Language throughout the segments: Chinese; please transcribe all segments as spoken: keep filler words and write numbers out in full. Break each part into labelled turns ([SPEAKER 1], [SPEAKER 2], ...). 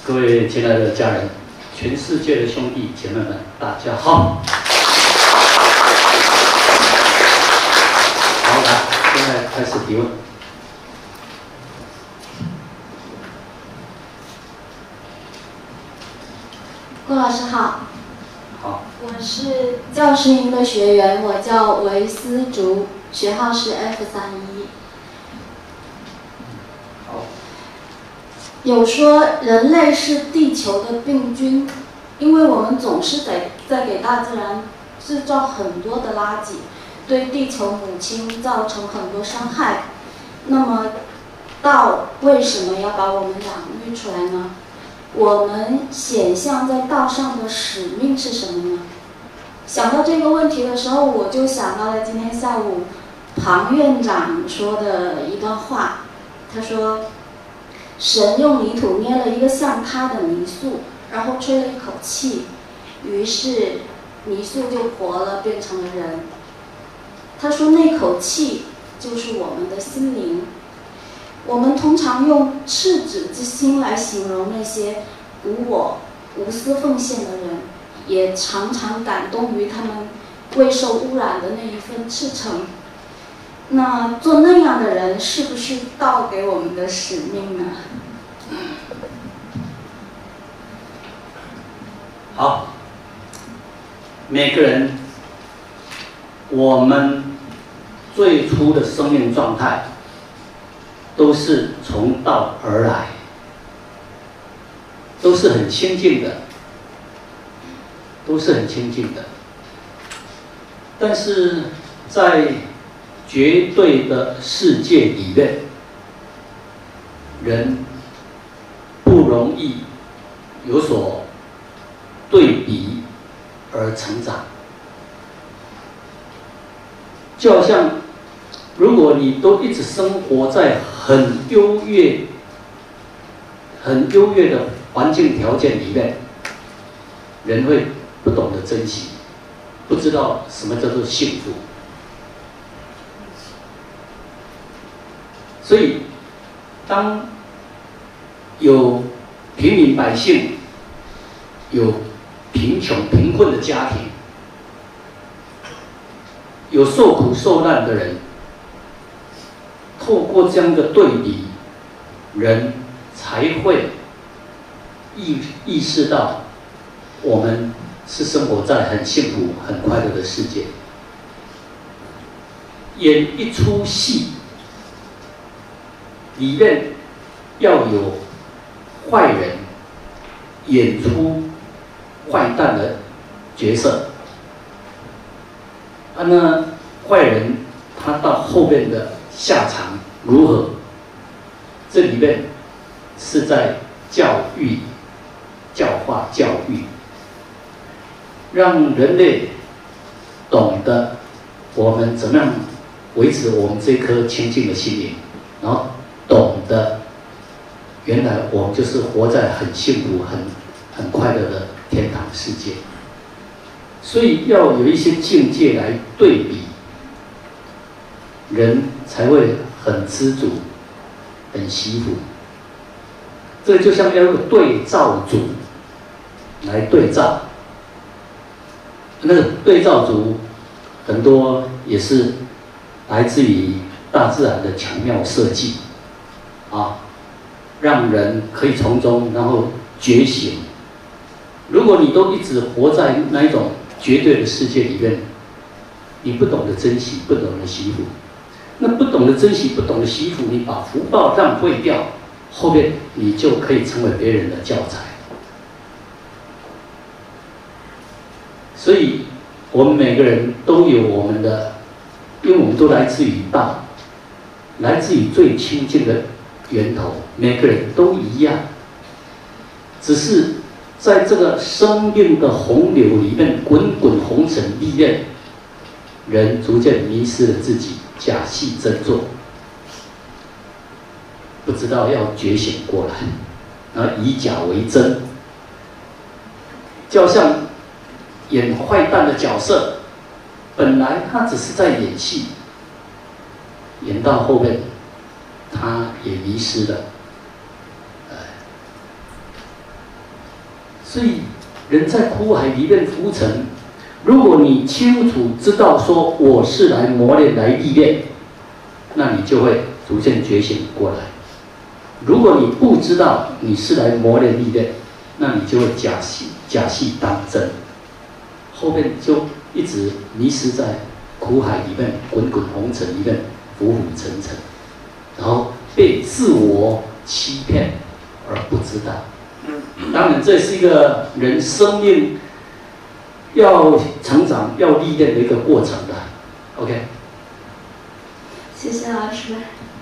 [SPEAKER 1] 各位亲爱的家人，全世界的兄弟姐妹们，大家好。好，来，现在开始提问。
[SPEAKER 2] 郭老师好。
[SPEAKER 1] 好。
[SPEAKER 2] 我是教师营的学员，我叫韦思竹，学号是 F 三一。
[SPEAKER 1] 好。
[SPEAKER 2] 有说人类是地球的病菌，因为我们总是在在给大自然制造很多的垃圾，对地球母亲造成很多伤害。那么，道为什么要把我们养育出来呢？我们显象在道上的使命是什么呢？想到这个问题的时候，我就想到了今天下午庞院长说的一段话。他说，神用泥土捏了一个像他的泥塑，然后吹了一口气，于是泥塑就活了，变成了人。他说那口气就是我们的心灵。我们通常用赤子之心来形容那些无我、无私奉献的人，也常常感动于他们未受污染的那一份赤诚。那做那样的人，是不是道给我们的使命呢？
[SPEAKER 1] 好，每个人，我们最初的生命状态都是从道而来，都是很亲近的，都是很亲近的。但是在绝对的世界里面，人不容易有所对比而成长。就好像如果你都一直生活在很优越、很优越的环境条件里面，人会不懂得珍惜，不知道什么叫做幸福。所以，当有平民百姓、有贫穷、贫困的家庭，有受苦受难的人，透过这样的对比，人才会意意识到，我们是生活在很幸福、很快乐的世界。演一出戏，里面要有坏人演出坏蛋的角色，啊，那坏人他到后面的下场如何？这里面是在教育、教化、教育，让人类懂得我们怎么样维持我们这颗清净的心灵，然后懂得原来我们就是活在很幸福、很很快乐的天堂世界。所以要有一些境界来对比，人才会很知足、很惜福。这就像要有个对照组来对照，那个对照组很多也是来自于大自然的巧妙设计，啊，让人可以从中然后觉醒。如果你都一直活在那一种绝对的世界里面，你不懂得珍惜，不懂得惜福。那不懂得珍惜，不懂得惜福，你把福报浪费掉，后面你就可以成为别人的教材。所以，我们每个人都有我们的，因为我们都来自于道，来自于最亲近的源头，每个人都一样，只是在这个生命的洪流里面，滚滚红尘历练，人逐渐迷失了自己，假戏真做，不知道要觉醒过来，然后以假为真，就好像演坏蛋的角色，本来他只是在演戏，演到后面，他也迷失了。 所以人在苦海里面浮沉，如果你清楚知道说我是来磨练、来历练，那你就会逐渐觉醒过来。如果你不知道你是来磨练、历练，那你就会假戏假戏当真，后面就一直迷失在苦海里面、滚滚红尘里面浮浮沉沉，然后被自我欺骗而不知道。当然，这是一个人生命要成长、要历练的一个过程的。OK，
[SPEAKER 2] 谢谢老师。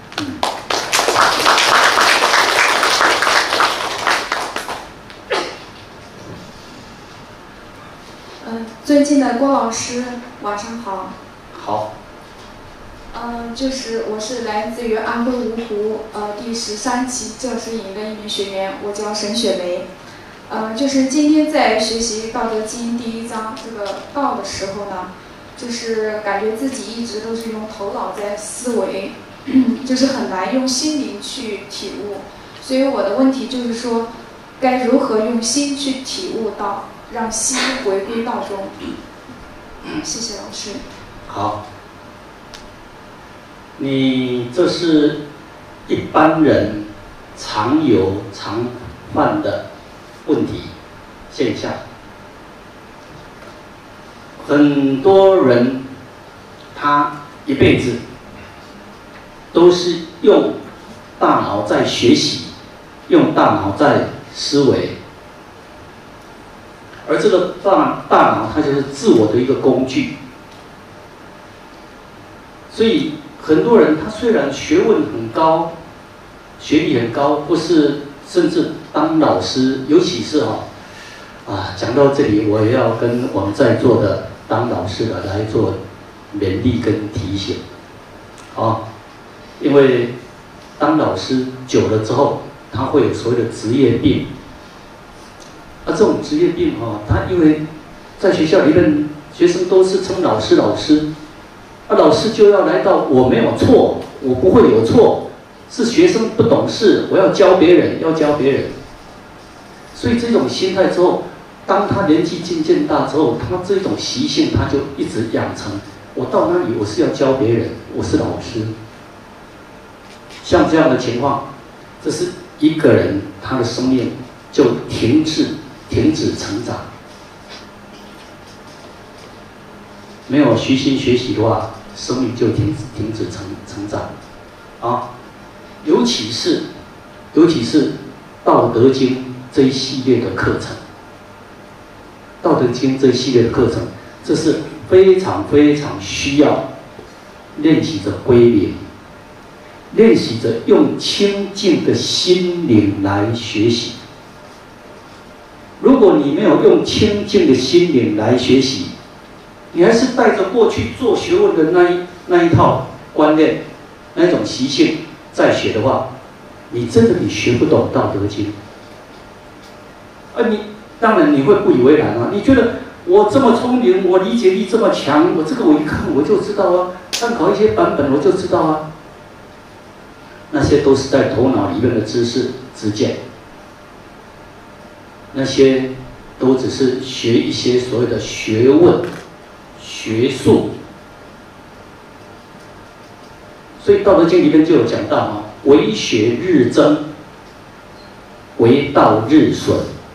[SPEAKER 2] 呃，尊敬的郭老师，晚上好。
[SPEAKER 1] 好。
[SPEAKER 2] 呃，就是我是来自于安徽芜湖呃第十三期教师营的一名学员，我叫沈雪梅。呃，就是今天在学习《道德经》第一章这个道的时候呢，就是感觉自己一直都是用头脑在思维，就是很难用心灵去体悟。所以我的问题就是说，该如何用心去体悟道，让心回归道中？谢谢老师。
[SPEAKER 1] 好。你这是一般人常有常犯的问题现象。很多人他一辈子都是用大脑在学习，用大脑在思维，而这个大大脑它就是自我的一个工具，所以。很多人他虽然学问很高，学历很高，或是甚至当老师，尤其是哈啊，讲到这里，我也要跟我们在座的当老师的来做勉励跟提醒，啊，因为当老师久了之后，他会有所谓的职业病，啊，这种职业病啊，他因为在学校里面，学生都是称老师老师。啊，老师就要来到我没有错，我不会有错，是学生不懂事，我要教别人，要教别人。所以这种心态之后，当他年纪渐渐大之后，他这种习性他就一直养成。我到那里我是要教别人，我是老师。像这样的情况，这是一个人他的生命就停滞、停止成长。没有虚心学习的话，生命就停止停止成成长，啊，尤其是尤其是《道德经》这一系列的课程，《道德经》这一系列的课程，这是非常非常需要练习着归零，练习着用清净的心灵来学习。如果你没有用清净的心灵来学习，你还是带着过去做学问的那一那一套观念，那一种习性在学的话，你真的你学不懂《道德经》。啊，你当然你会不以为然啊！你觉得我这么聪明，我理解力这么强，我这个我一看我就知道啊，参考一些版本我就知道啊。那些都是在头脑里面的知识知见，那些都只是学一些所谓的学问。学术，所以《道德经》里面就有讲到啊，为学日增，为道日损。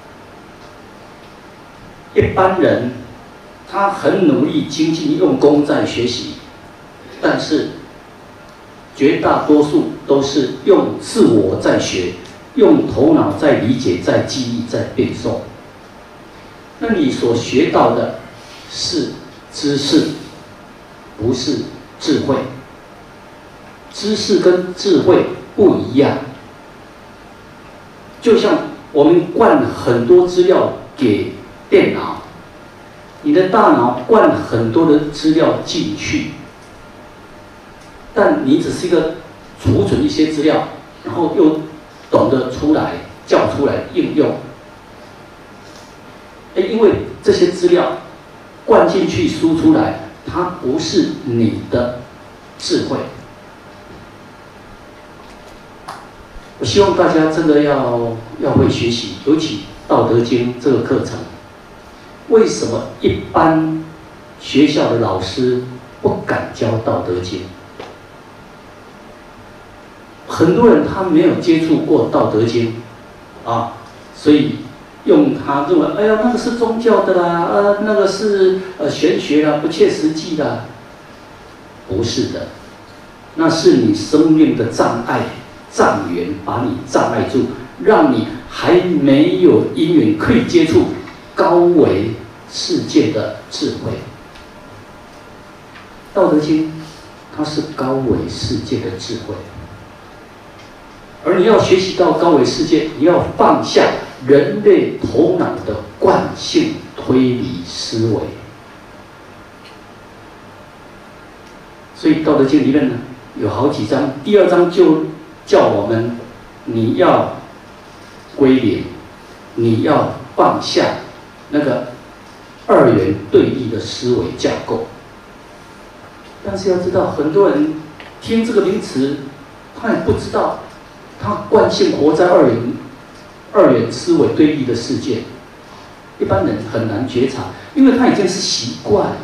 [SPEAKER 1] 一般人他很努力、精进用功在学习，但是绝大多数都是用自我在学，用头脑在理解、在记忆、在背诵。那你所学到的是知识，不是智慧。知识跟智慧不一样。就像我们灌很多资料给电脑，你的大脑灌很多的资料进去，但你只是一个储存一些资料，然后又懂得出来叫出来应用。因为这些资料灌进去输出来，它不是你的智慧。我希望大家真的要要会学习，尤其道德经》这个课程，为什么一般学校的老师不敢教《道德经》？很多人他没有接触过《道德经》，啊，所以用他认为，哎呀，那个是宗教的啦，呃，那个是呃玄学啦，不切实际的。不是的，那是你生命的障碍、障缘，把你障碍住，让你还没有因缘可以接触高维世界的智慧。《道德经》它是高维世界的智慧，而你要学习到高维世界，你要放下人类头脑的惯性推理思维。所以《道德经》里面呢有好几章，第二章就叫我们你要归零，你要放下那个二元对立的思维架构。但是要知道，很多人听这个名词，他也不知道，他惯性活在二元二元思维对立的世界，一般人很难觉察，因为他已经是习惯。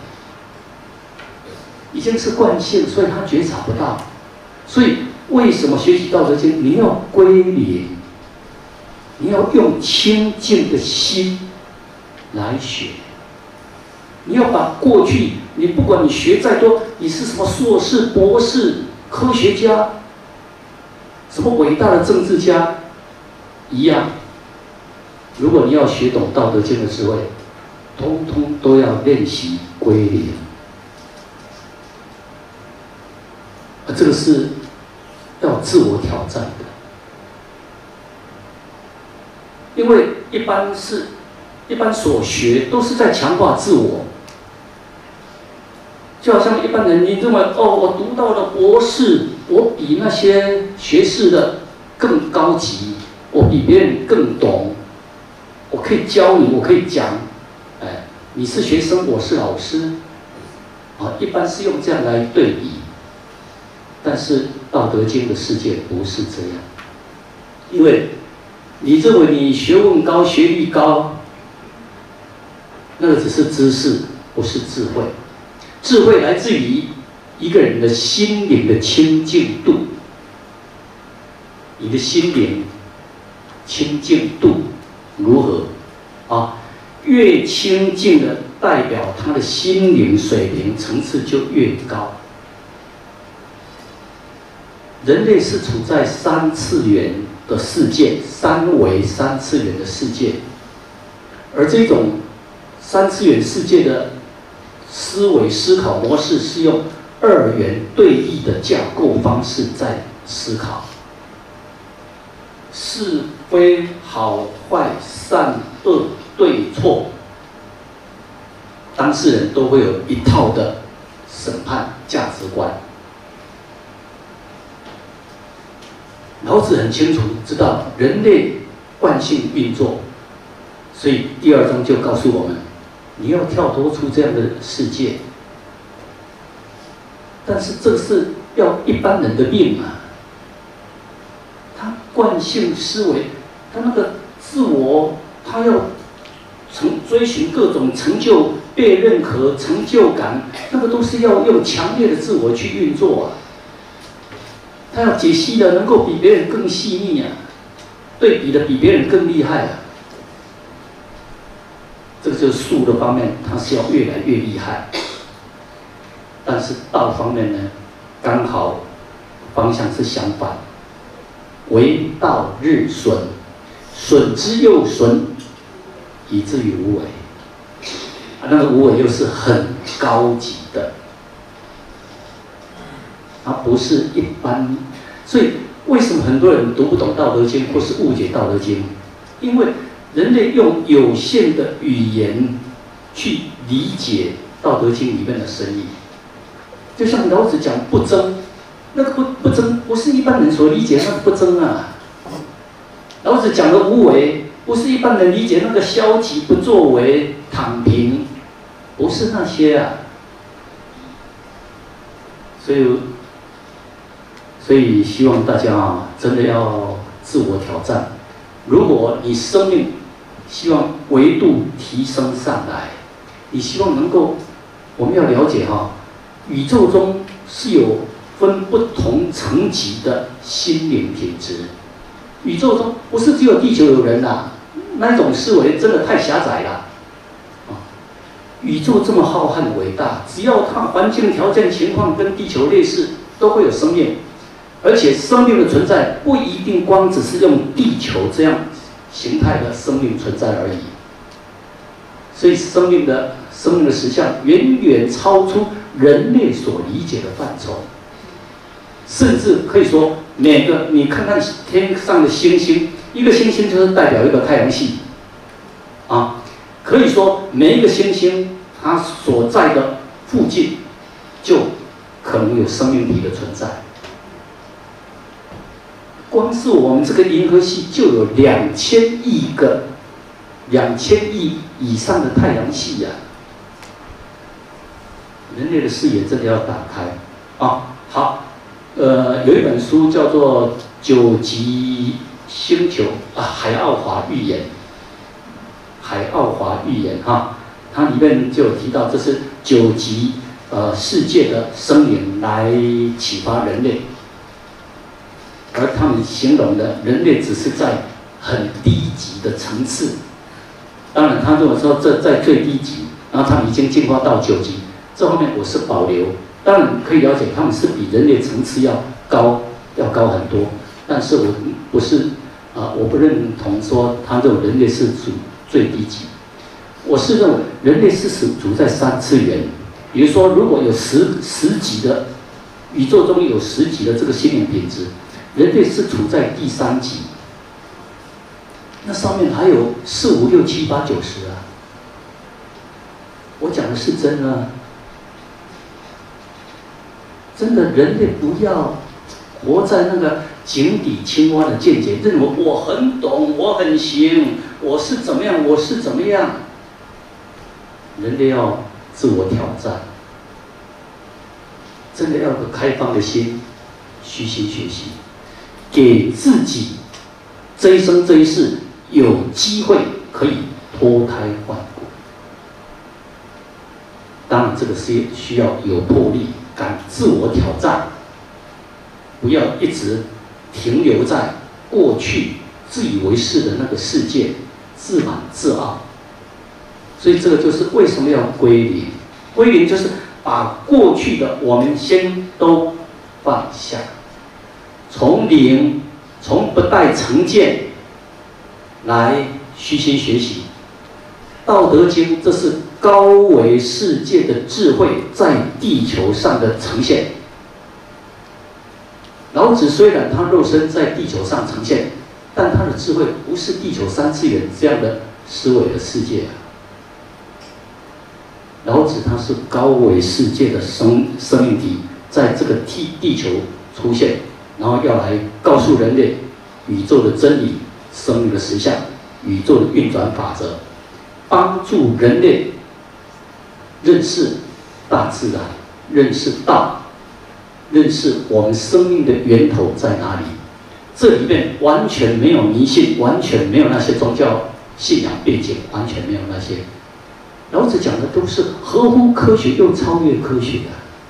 [SPEAKER 1] 已经是惯性，所以他觉察不到。所以为什么学习《道德经》，你要归零，你要用清净的心来学。你要把过去，你不管你学再多，你是什么硕士、博士、科学家，什么伟大的政治家，一样。如果你要学懂《道德经》的智慧，通通都要练习归零。这个是要自我挑战的，因为一般是，一般所学都是在强化自我，就好像一般人，你认为哦，我读到了博士，我比那些学士的更高级，我比别人更懂，我可以教你，我可以讲，哎，你是学生，我是老师，啊，一般是用这样来对比。但是《道德经》的世界不是这样，因为你认为你学问高、学历高，那个只是知识，不是智慧。智慧来自于一个人的心灵的清净度，你的心灵清净度如何啊？越清净的，代表他的心灵水平层次就越高。人类是处在三次元的世界，三维三次元的世界，而这种三次元世界的思维思考模式是用二元对立的架构方式在思考，是非好坏善恶对错，当事人都会有一套的审判价值观。老子很清楚知道人类惯性运作，所以第二章就告诉我们，你要跳脱出这样的世界。但是这是要一般人的命啊，他惯性思维，他那个自我，他要成追寻各种成就、被认可、成就感，那个都是要用强烈的自我去运作啊。他要解析的能够比别人更细腻啊，对比的比别人更厉害啊。这个就是术的方面，它是要越来越厉害。但是道方面呢，刚好方向是相反，为道日损，损之又损，以至于无为。啊，那个无为又是很高级的。它不是一般，所以为什么很多人读不懂《道德经》或是误解《道德经》？因为人类用有限的语言去理解《道德经》里面的深意。就像老子讲不争，那个不不争不是一般人所理解那个不争啊。老子讲的无为，不是一般人理解那个消极不作为、躺平，不是那些啊。所以。所以希望大家啊，真的要自我挑战。如果你生命希望维度提升上来。你希望能够，我们要了解哈，宇宙中是有分不同层级的心灵品质。宇宙中不是只有地球有人呐，那种思维真的太狭窄了。宇宙这么浩瀚伟大，只要它环境条件情况跟地球类似，都会有生命。而且生命的存在不一定光只是用地球这样形态的生命存在而已。所以生命的生命的实相远远超出人类所理解的范畴，甚至可以说，每个你看看天上的星星，一个星星就是代表一个太阳系，啊。可以说，每一个星星它所在的附近，就可能有生命体的存在。光是我们这个银河系就有两千亿个、两千亿以上的太阳系呀、啊！人类的视野真的要打开啊！好，呃，有一本书叫做《九级星球》啊，海奥华预言。海奥华预言哈，它里面就有提到，这是九级呃世界的生灵来启发人类，而他们形容的人类只是在很低级的层次。当然，他如果说这在最低级，然后他们已经进化到九级，这后面我是保留。当然可以了解，他们是比人类层次要高，要高很多。但是我不是啊、呃，我不认同说他这种人类是属最低级。我是认为人类是处在三次元。比如说，如果有十十级的宇宙中有十级的这个心灵品质，人类是处在第三级。那上面还有四五六七八九十啊。我讲的是真的，真的，人类不要活在那个井底青蛙的见解，认为我很懂，我很行，我是怎么样，我是怎么样。人类要自我挑战，真的要有个开放的心，虚心学习，给自己这一生这一世有机会可以脱胎换骨。当然，这个是需要有魄力，敢自我挑战，不要一直停留在过去自以为是的那个世界，自满自傲。所以这个就是为什么要归零。归零就是把过去的我们先都放下，从零，从不带成见来虚心学习。道德经这是高维世界的智慧在地球上的呈现。老子虽然他肉身在地球上呈现，但他的智慧不是地球三次元这样的思维的世界啊。老子他是高维世界的生生命体，在这个地地球出现，然后要来告诉人类宇宙的真理、生命的实相、宇宙的运转法则，帮助人类认识大自然，认识道，认识我们生命的源头在哪里。这里面完全没有迷信，完全没有那些宗教信仰背景，完全没有那些。老子讲的都是合乎科学又超越科学的。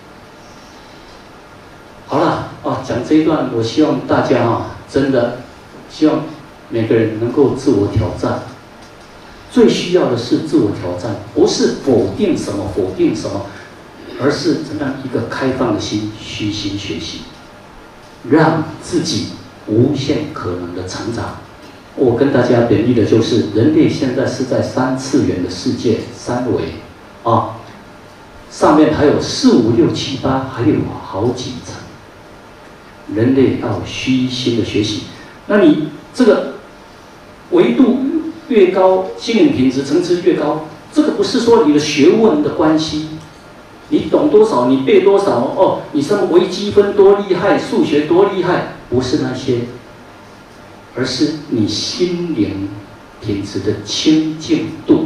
[SPEAKER 1] 好了啊，讲这一段，我希望大家啊，真的希望每个人能够自我挑战。最需要的是自我挑战，不是否定什么否定什么，而是怎样一个开放的心，虚心学习，让自己无限可能的成长。我跟大家勉励的就是，人类现在是在三次元的世界，三维啊，上面还有四五六七八，还有好几层。人类要虚心的学习，那你这个维度越高，心灵品质层次越高，这个不是说你的学问的关系，你懂多少，你背多少哦，你什么微积分多厉害，数学多厉害，不是那些。而是你心灵品质的清净度。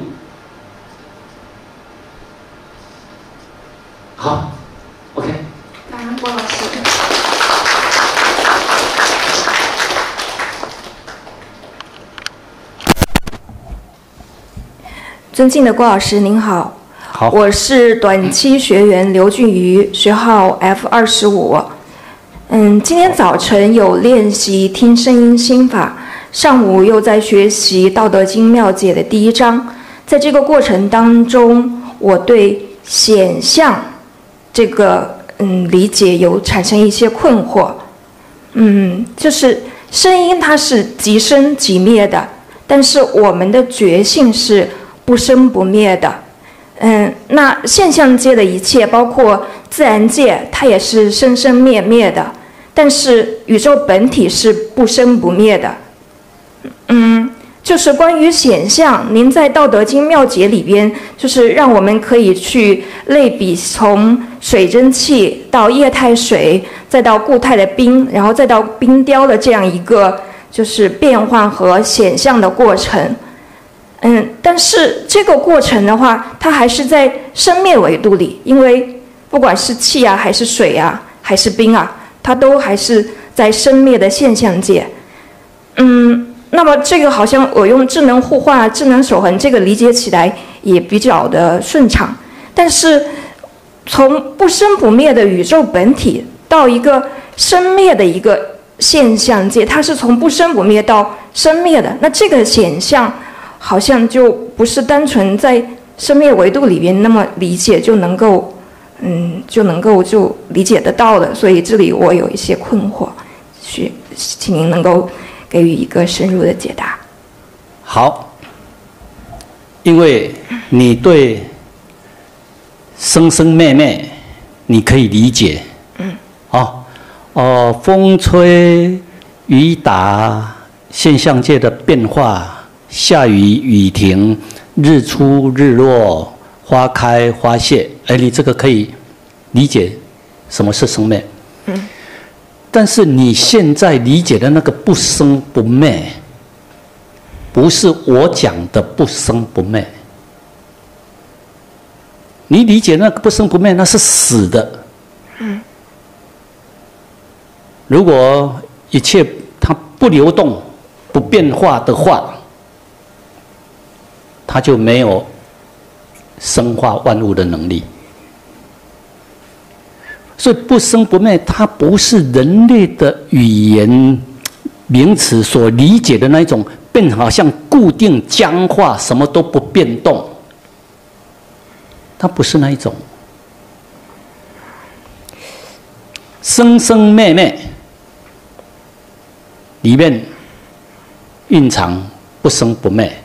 [SPEAKER 1] 好 ，OK。
[SPEAKER 2] 感恩郭老师。
[SPEAKER 3] 尊敬的郭老师您好，
[SPEAKER 1] 好，
[SPEAKER 3] 我是短期学员刘俊瑜，学号 F 二十五。嗯，今天早晨有练习听声音心法，上午又在学习《道德经》妙解的第一章。在这个过程当中，我对显象这个嗯理解有产生一些困惑。嗯，就是声音它是即生即灭的，但是我们的觉性是不生不灭的。嗯，那现象界的一切，包括自然界，它也是生生灭灭的，但是宇宙本体是不生不灭的。嗯，就是关于显象，您在《道德经》妙解里边，就是让我们可以去类比从水蒸气到液态水，再到固态的冰，然后再到冰雕的这样一个就是变换和显象的过程。嗯，但是这个过程的话，它还是在生灭维度里，因为不管是气啊，还是水啊，还是冰啊，它都还是在生灭的现象界。嗯，那么这个好像我用智能互换、智能守恒这个理解起来也比较的顺畅，但是从不生不灭的宇宙本体到一个生灭的一个现象界，它是从不生不灭到生灭的，那这个显象好像就不是单纯在生灭维度里边那么理解就能够，嗯，就能够就理解得到的。所以这里我有一些困惑，需请您能够给予一个深入的解答。
[SPEAKER 1] 好，因为你对生生灭灭你可以理解，嗯，哦，哦，风吹雨打，现象界的变化。下雨雨停，日出日落，花开花谢，哎，你这个可以理解什么是生灭。嗯。但是你现在理解的那个不生不灭，不是我讲的不生不灭。你理解那个不生不灭，那是死的。嗯。如果一切它不流动、不变化的话，它就没有生化万物的能力，所以不生不灭，它不是人类的语言名词所理解的那一种变，好像固定僵化，什么都不变动，它不是那一种。生生灭灭里面蕴藏不生不灭。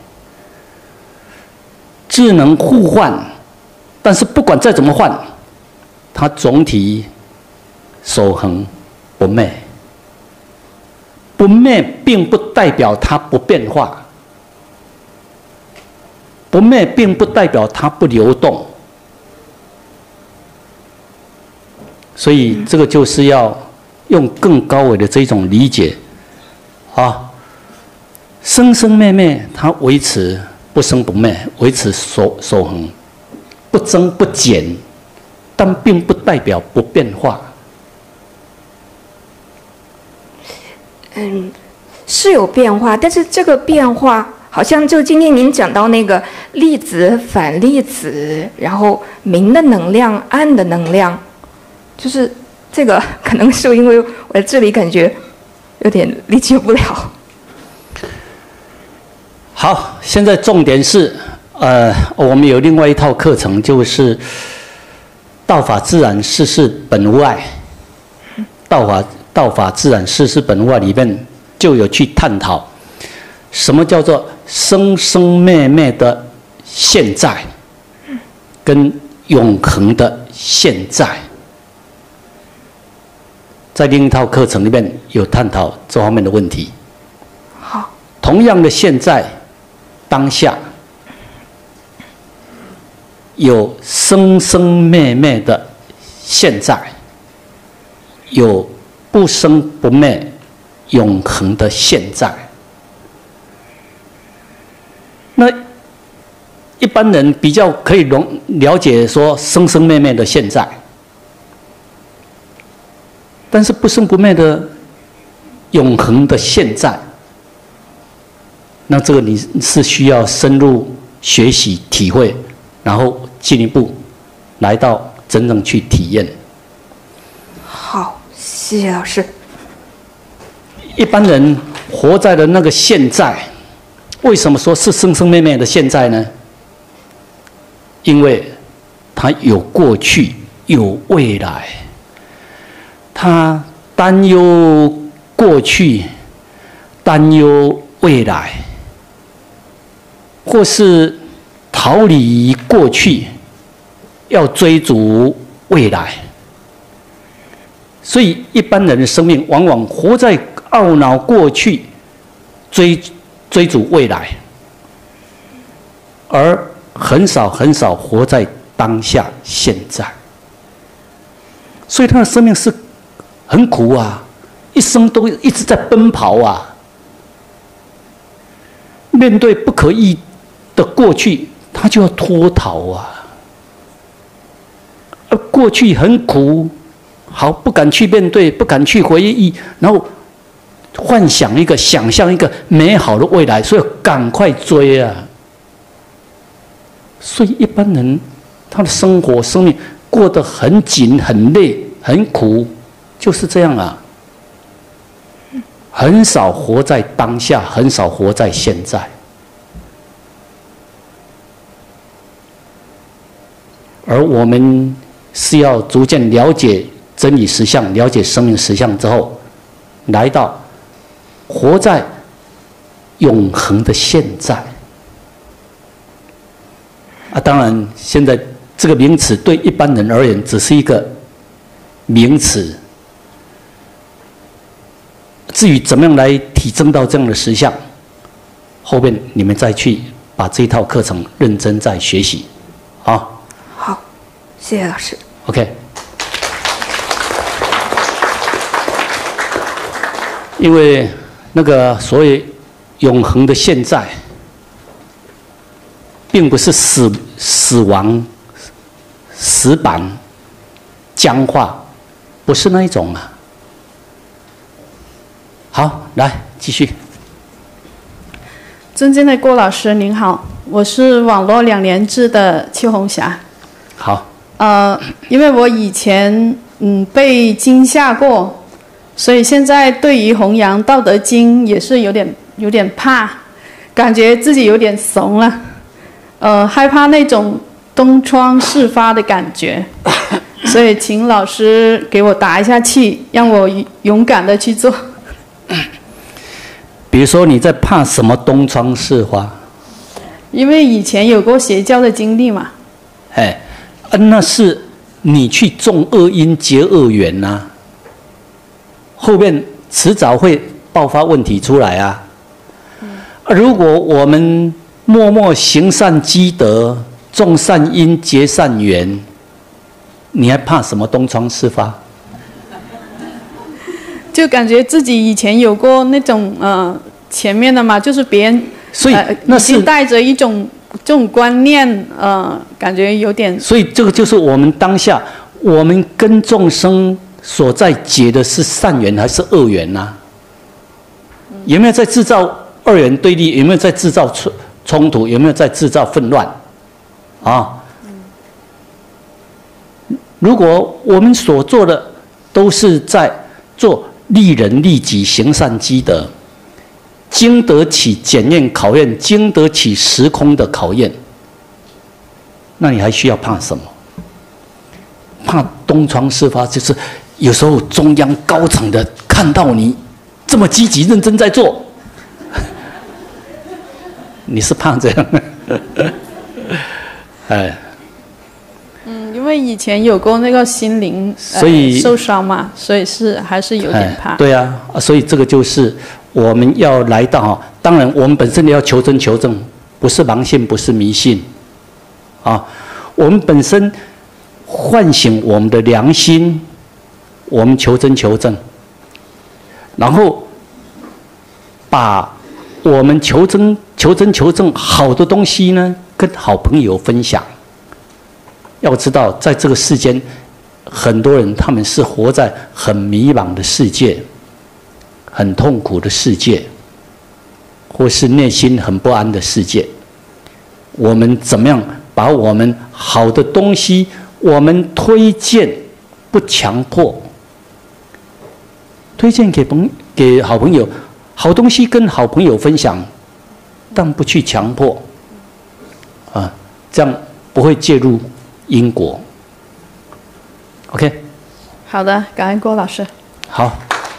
[SPEAKER 1] 智能互换，但是不管再怎么换，它总体守恒不灭。不灭并不代表它不变化，不灭并不代表它不流动。所以这个就是要用更高维的这种理解啊，生生灭灭它维持。不生不灭，维持守守恒，不增不减，但并不代表不变化。
[SPEAKER 3] 嗯，是有变化，但是这个变化好像就今天您讲到那个粒子反粒子，然后明的能量、暗的能量，就是这个可能是因为我在这里感觉有点理解不了。
[SPEAKER 1] 好，现在重点是，呃，我们有另外一套课程，就是《道法自然，事事本无碍》。道法道法自然，事事本无碍里面就有去探讨，什么叫做生生灭灭的现在，跟永恒的现在。在另一套课程里面有探讨这方面的问题。
[SPEAKER 3] 好，
[SPEAKER 1] 同样的现在。当下有生生灭灭的现在，有不生不灭永恒的现在。那一般人比较可以容了解说生生灭灭的现在，但是不生不灭的永恒的现在，那这个你是需要深入学习、体会，然后进一步来到真正去体验。
[SPEAKER 3] 好，谢谢老师。
[SPEAKER 1] 一般人活在的那个现在，为什么说是生生灭灭的现在呢？因为他有过去，有未来，他担忧过去，担忧未来，或是逃离过去，要追逐未来。所以一般人的生命往往活在懊恼过去，追追逐未来，而很少很少活在当下现在。所以他的生命是很苦啊，一生都一直在奔跑啊。面对不可逆的过去，他就要脱逃啊。而过去很苦，好不敢去面对，不敢去回忆，然后幻想一个、想象一个美好的未来，所以赶快追啊。所以一般人他的生活、生命过得很紧、很累、很苦，就是这样啊。很少活在当下，很少活在现在。而我们是要逐渐了解真理实相，了解生命实相之后，来到活在永恒的现在。啊，当然，现在这个名词对一般人而言只是一个名词。至于怎么样来提升到这样的实相，后面你们再去把这一套课程认真再学习，好。
[SPEAKER 3] 好，谢谢老师。
[SPEAKER 1] OK。因为那个所谓永恒的现在，并不是死死亡、死板、僵化，不是那一种啊。好，来继续。
[SPEAKER 4] 尊敬的郭老师您好，我是网络两年制的邱红霞。
[SPEAKER 1] 好。
[SPEAKER 4] 呃，因为我以前嗯被惊吓过，所以现在对于弘扬《道德经》也是有点有点怕，感觉自己有点怂了，呃，害怕那种东窗事发的感觉，所以请老师给我打一下气，让我勇敢的去做。
[SPEAKER 1] 比如说你在怕什么东窗事发？
[SPEAKER 4] 因为以前有过邪教的经历嘛。
[SPEAKER 1] 哎，啊，那是你去种恶因结恶缘呐、啊，后面迟早会爆发问题出来啊。啊，如果我们默默行善积德，种善因结善缘，你还怕什么东窗事发？
[SPEAKER 4] 就感觉自己以前有过那种呃前面的嘛，就是别人
[SPEAKER 1] 所以那是、
[SPEAKER 4] 呃、已经带着一种这种观念，呃，感觉有点。
[SPEAKER 1] 所以这个就是我们当下，我们跟众生所在结的是善缘还是恶缘呐、啊？有没有在制造二元对立？有没有在制造冲冲突？有没有在制造纷乱？啊？如果我们所做的都是在做利人利己、行善积德，经得起检验考验，经得起时空的考验，那你还需要怕什么？怕东窗事发，就是有时候中央高层的看到你这么积极认真在做，你是怕这样？哎。
[SPEAKER 4] 嗯，因为以前有过那个心灵、呃、
[SPEAKER 1] 所以
[SPEAKER 4] 受伤嘛，所以是还是有点怕。
[SPEAKER 1] 对啊，所以这个就是我们要来到哈。当然，我们本身要求真求正，不是盲信，不是迷信，啊，我们本身唤醒我们的良心，我们求真求正，然后把我们求真求真求正好的东西呢，跟好朋友分享。要知道，在这个世间，很多人他们是活在很迷茫的世界，很痛苦的世界，或是内心很不安的世界。 我们怎么样把我们好的东西，我们推荐，不强迫，推荐给朋给好朋友，好东西跟好朋友分享，但不去强迫，啊，这样不会介入因果。OK。
[SPEAKER 4] 好的，感恩郭老师。
[SPEAKER 1] 好。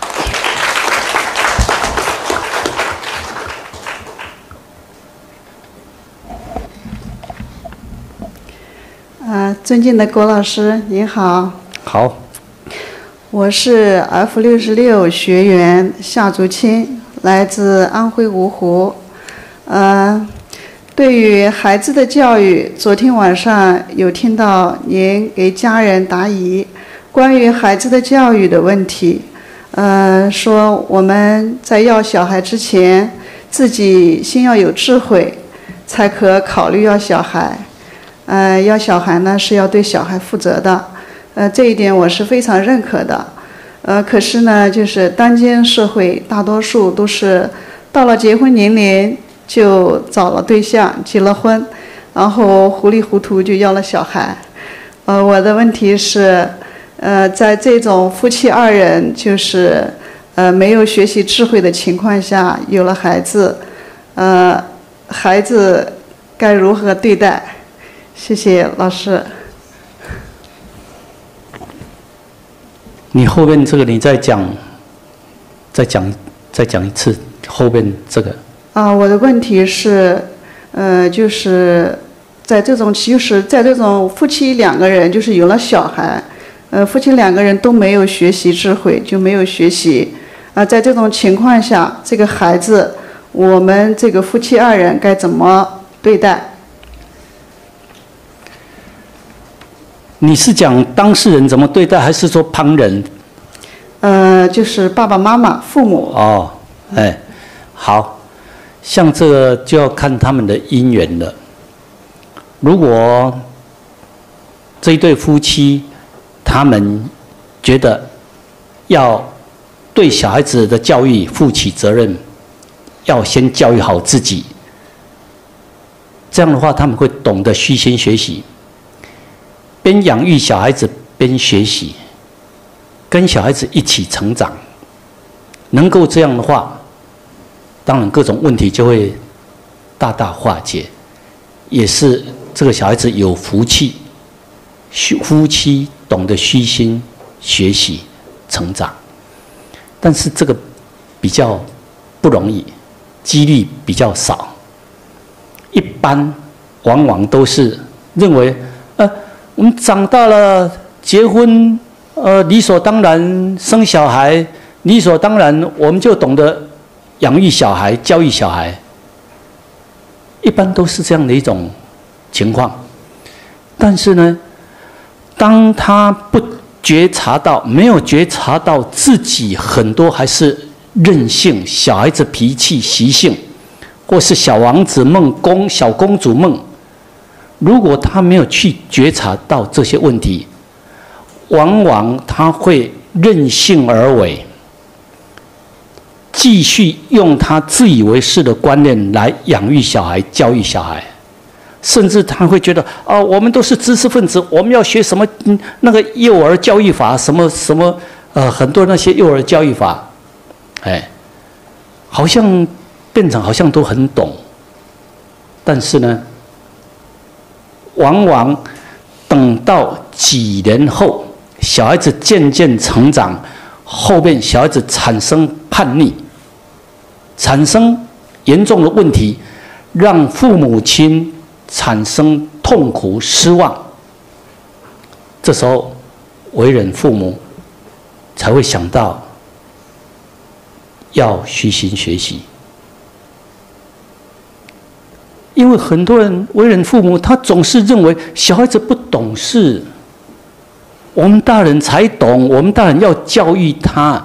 [SPEAKER 5] 啊，尊敬的郭老师，您好。
[SPEAKER 1] 好。
[SPEAKER 5] 我是 F 六十六学员夏竹清，来自安徽芜湖。呃，对于孩子的教育，昨天晚上有听到您给家人答疑，关于孩子的教育的问题。呃，说我们在要小孩之前，自己先要有智慧，才可考虑要小孩。呃，要小孩呢是要对小孩负责的，呃，这一点我是非常认可的。呃，可是呢，就是当今社会大多数都是到了结婚年龄就找了对象，结了婚，然后糊里糊涂就要了小孩。呃，我的问题是，呃，在这种夫妻二人就是呃没有学习智慧的情况下有了孩子，呃，孩子该如何对待？谢谢老师。
[SPEAKER 1] 你后面这个你再讲，再讲，再讲一次后面这个。
[SPEAKER 5] 啊，我的问题是，呃，就是在这种就是在这种夫妻两个人就是有了小孩，呃，夫妻两个人都没有学习智慧，就没有学习。啊，在这种情况下，这个孩子，我们这个夫妻二人该怎么对待？
[SPEAKER 1] 你是讲当事人怎么对待，还是说旁人？
[SPEAKER 5] 呃，就是爸爸妈妈、父母。
[SPEAKER 1] 哦，哎，好，像这个就要看他们的因缘了。如果这一对夫妻，他们觉得要对小孩子的教育负起责任，要先教育好自己，这样的话他们会懂得虚心学习。边养育小孩子边学习，跟小孩子一起成长，能够这样的话，当然各种问题就会大大化解，也是这个小孩子有福气，夫妻懂得虚心学习成长，但是这个比较不容易，几率比较少，一般往往都是认为呃。我们长大了，结婚，呃，理所当然生小孩，理所当然我们就懂得养育小孩、教育小孩，一般都是这样的一种情况。但是呢，当他不觉察到，没有觉察到自己很多还是任性，小孩子脾气习性，或是小王子梦、公小公主梦。如果他没有去觉察到这些问题，往往他会任性而为，继续用他自以为是的观念来养育小孩、教育小孩，甚至他会觉得啊、哦，我们都是知识分子，我们要学什么、嗯、那个幼儿教育法，什么什么呃，很多那些幼儿教育法，哎，好像变成好像都很懂，但是呢，往往等到几年后，小孩子渐渐成长，后面小孩子产生叛逆，产生严重的问题，让父母亲产生痛苦失望。这时候，为人父母才会想到要虚心学习。因为很多人为人父母，他总是认为小孩子不懂事，我们大人才懂，我们大人要教育他。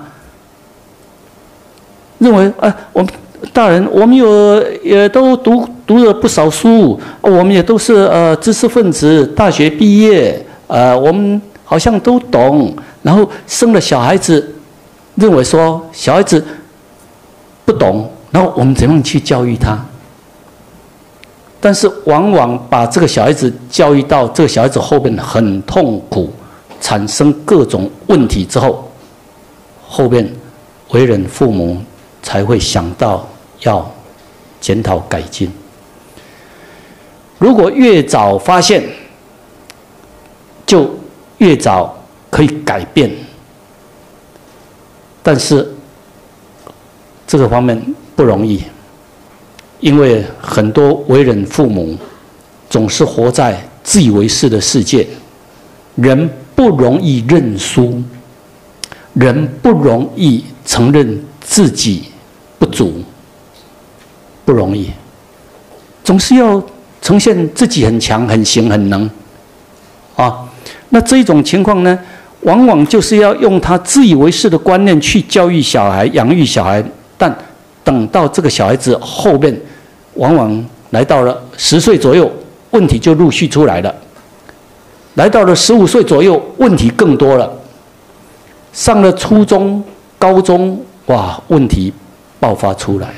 [SPEAKER 1] 认为啊，我们大人，我们有也都读读了不少书，我们也都是呃知识分子，大学毕业，呃，我们好像都懂。然后生了小孩子，认为说小孩子不懂，然后我们怎样去教育他？ 但是往往把这个小孩子教育到这个小孩子后面很痛苦，产生各种问题之后，后面为人父母才会想到要检讨改进。如果越早发现，就越早可以改变。但是这个方面不容易，因为很多为人父母总是活在自以为是的世界，人不容易认输，人不容易承认自己不足，不容易，总是要呈现自己很强、很行、很能，啊，那这种情况呢，往往就是要用他自以为是的观念去教育小孩、养育小孩，但等到这个小孩子后面，往往来到了十岁左右，问题就陆续出来了；来到了十五岁左右，问题更多了；上了初中、高中，哇，问题爆发出来。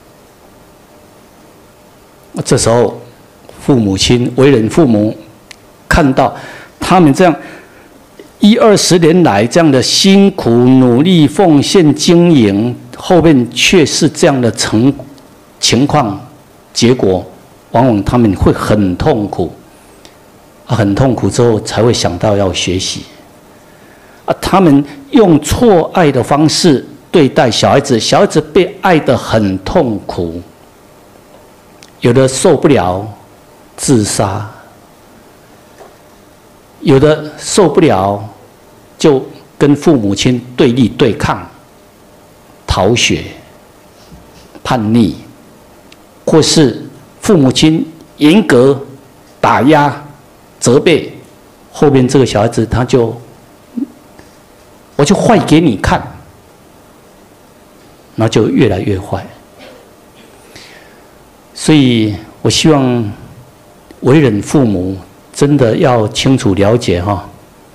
[SPEAKER 1] 这时候，父母亲、为人父母看到他们这样一二十年来这样的辛苦努力、奉献经营，后面却是这样的成情况，结果往往他们会很痛苦，啊，很痛苦之后才会想到要学习，啊，他们用错爱的方式对待小孩子，小孩子被爱得很痛苦。有的受不了自杀，有的受不了就跟父母亲对立对抗、逃学、叛逆，或是父母亲严格打压、责备，后面这个小孩子他就我就坏给你看，那就越来越坏。所以我希望为人父母真的要清楚了解哈，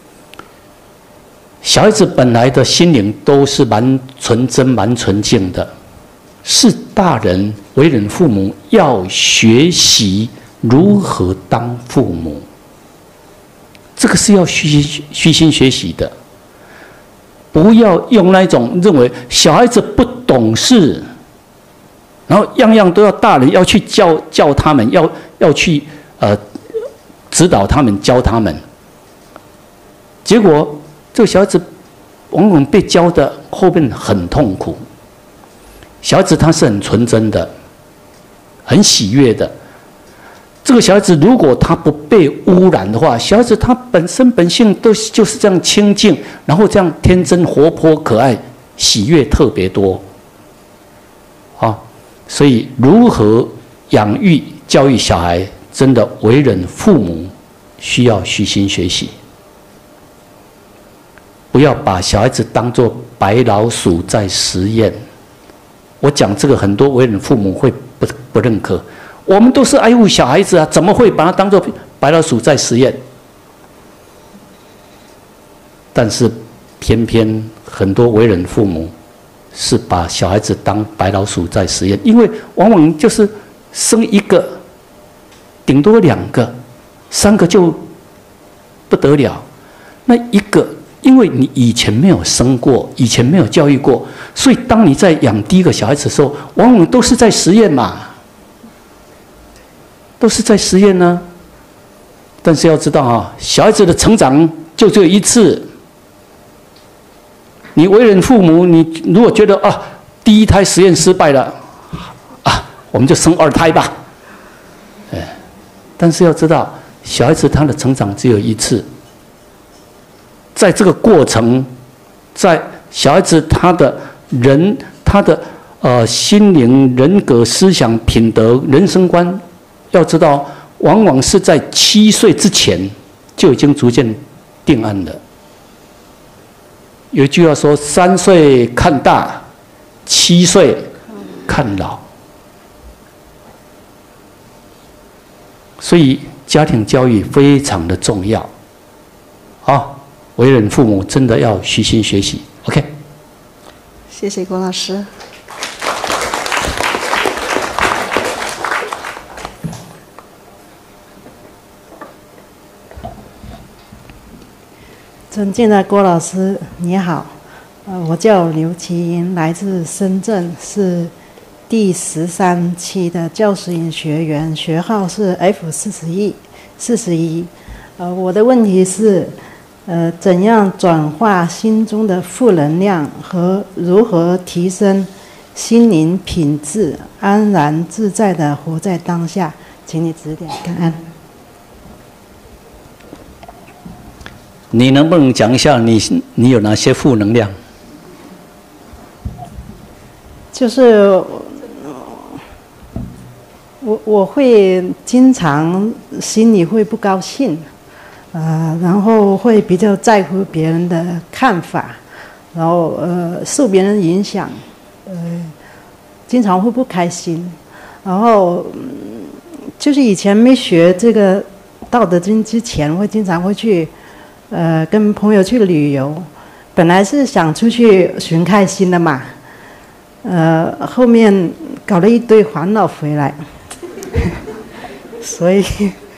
[SPEAKER 1] 小孩子本来的心灵都是蛮纯真、蛮纯净的，是大人为人父母要学习如何当父母，这个是要虚心虚心学习的，不要用那种认为小孩子不懂事。然后样样都要大人要去教教他们，要要去呃指导他们、教他们。结果这个小孩子往往被教的后面很痛苦。小孩子他是很纯真的，很喜悦的。这个小孩子如果他不被污染的话，小孩子他本身本性都就是这样清净，然后这样天真、活泼、可爱、喜悦特别多，啊。所以，如何养育、教育小孩，真的为人父母需要虚心学习。不要把小孩子当作白老鼠在实验。我讲这个，很多为人父母会不不认可。我们都是爱护小孩子啊，怎么会把他当作白老鼠在实验？但是，偏偏很多为人父母是把小孩子当白老鼠在实验，因为往往就是生一个，顶多两个，三个就不得了。那一个，因为你以前没有生过，以前没有教育过，所以当你在养第一个小孩子的时候，往往都是在实验嘛，都是在实验呢。但是要知道啊，小孩子的成长就只有一次。你为人父母，你如果觉得啊，第一胎实验失败了，啊，我们就生二胎吧。哎，但是要知道，小孩子他的成长只有一次，在这个过程，在小孩子他的人他的呃心灵、人格、思想、品德、人生观，要知道，往往是在七岁之前就已经逐渐定案了。有一句话说：“三岁看大，七岁看老。”所以家庭教育非常的重要。好，为人父母真的要虚心学习。OK，
[SPEAKER 5] 谢谢郭老师。
[SPEAKER 6] 尊敬的郭老师，你好，呃，我叫刘其英，来自深圳，是第十三期的教师营学员，学号是 F 四十一四十一。呃，我的问题是，呃，怎样转化心中的负能量和如何提升心灵品质，安然自在地活在当下，请你指点，感恩。
[SPEAKER 1] 你能不能讲一下你你有哪些负能量？
[SPEAKER 6] 就是我我会经常心里会不高兴，呃，然后会比较在乎别人的看法，然后呃受别人影响，呃，经常会不开心，然后就是以前没学这个《道德经》之前，会经常会去。呃，跟朋友去旅游，本来是想出去寻开心的嘛，呃，后面搞了一堆烦恼回来，所以，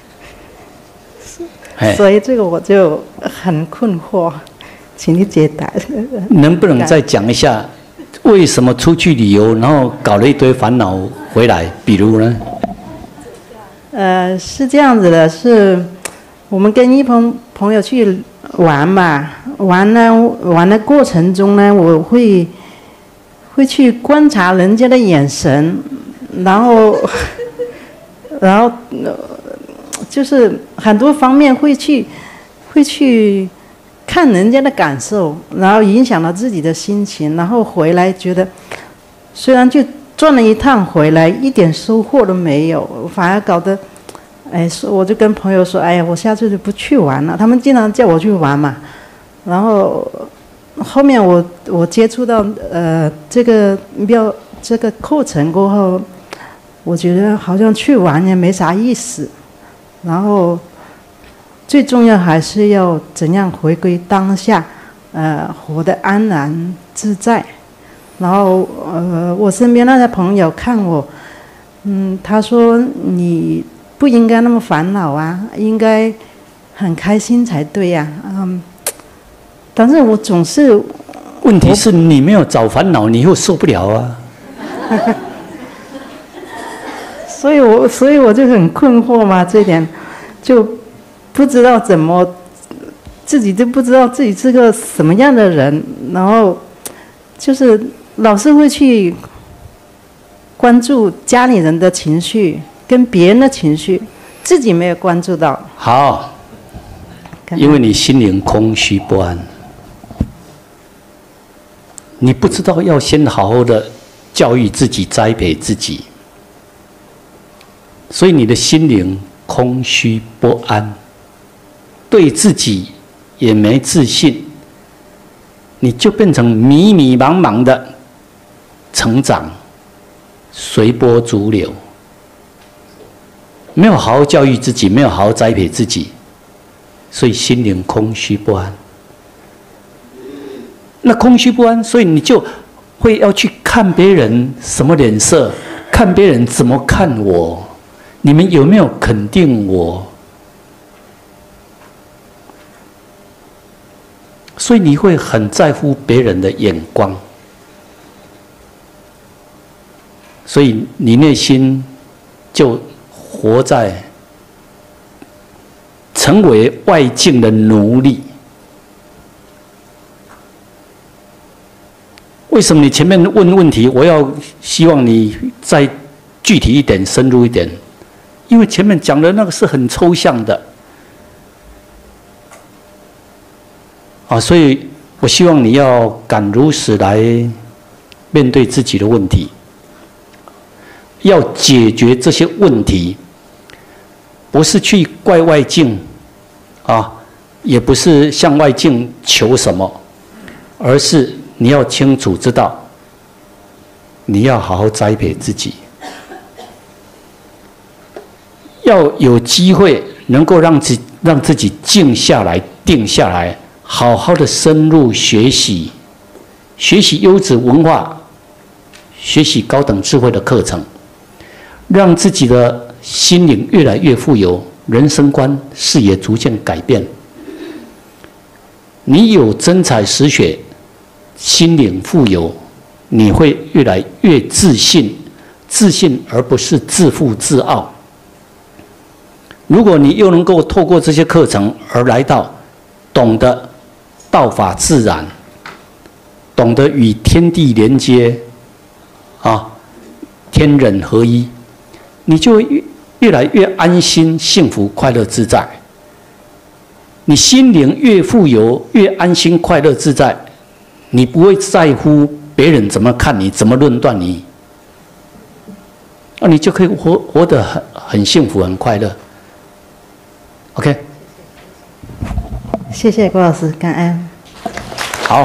[SPEAKER 6] 所以这个我就很困惑，请你解答。
[SPEAKER 1] 能不能再讲一下，为什么出去旅游，然后搞了一堆烦恼回来？比如呢？
[SPEAKER 6] 呃，是这样子的，是。我们跟一朋朋友去玩嘛，玩呢玩的过程中呢，我会会去观察人家的眼神，然后然后就是很多方面会去会去看人家的感受，然后影响了自己的心情，然后回来觉得虽然就转了一趟回来，一点收获都没有，反而搞得。哎，我就跟朋友说，哎呀，我下次就不去玩了。他们经常叫我去玩嘛，然后后面我我接触到呃这个标这个课程过后，我觉得好像去玩也没啥意思。然后最重要还是要怎样回归当下，呃，活得安然自在。然后呃，我身边那些朋友看我，嗯，他说你。不应该那么烦恼啊，应该很开心才对呀、啊。嗯，但是我总是，
[SPEAKER 1] 问题是你没有找烦恼，你又受不了啊。
[SPEAKER 6] 所以我所以我就很困惑嘛，这点就不知道怎么，自己就不知道自己是个什么样的人，然后就是老是会去关注家里人的情绪。跟别人的情绪，自己没有关注到。
[SPEAKER 1] 好，因为你心灵空虚不安，你不知道要先好好的教育自己、栽培自己，所以你的心灵空虚不安，对自己也没自信，你就变成迷迷茫茫的成长，随波逐流。没有好好教育自己，没有好好栽培自己，所以心灵空虚不安。那空虚不安，所以你就会要去看别人什么脸色，看别人怎么看我，你们有没有肯定我？所以你会很在乎别人的眼光，所以你内心就活在成为外境的奴隶。为什么你前面问问题，我要希望你再具体一点、深入一点？因为前面讲的那个是很抽象的，啊，所以我希望你要敢如实来面对自己的问题，要解决这些问题。不是去怪外境，啊，也不是向外境求什么，而是你要清楚知道，你要好好栽培自己，要有机会能够让自让自己静下来、定下来，好好的深入学习，学习优质文化，学习高等智慧的课程，让自己的心灵越来越富有，人生观、视野逐渐改变。 你有真才实学，心灵富有，你会越来越自信，自信而不是自负自傲。如果你又能够透过这些课程而来到懂得道法自然，懂得与天地连接，啊，天人合一，你就会越越来越安心、幸福、快乐、自在。你心灵越富有，越安心、快乐、自在，你不会在乎别人怎么看你、怎么论断你，啊，你就可以活活得很很幸福、很快乐。OK，
[SPEAKER 6] 谢谢郭老师，感恩。
[SPEAKER 1] 好。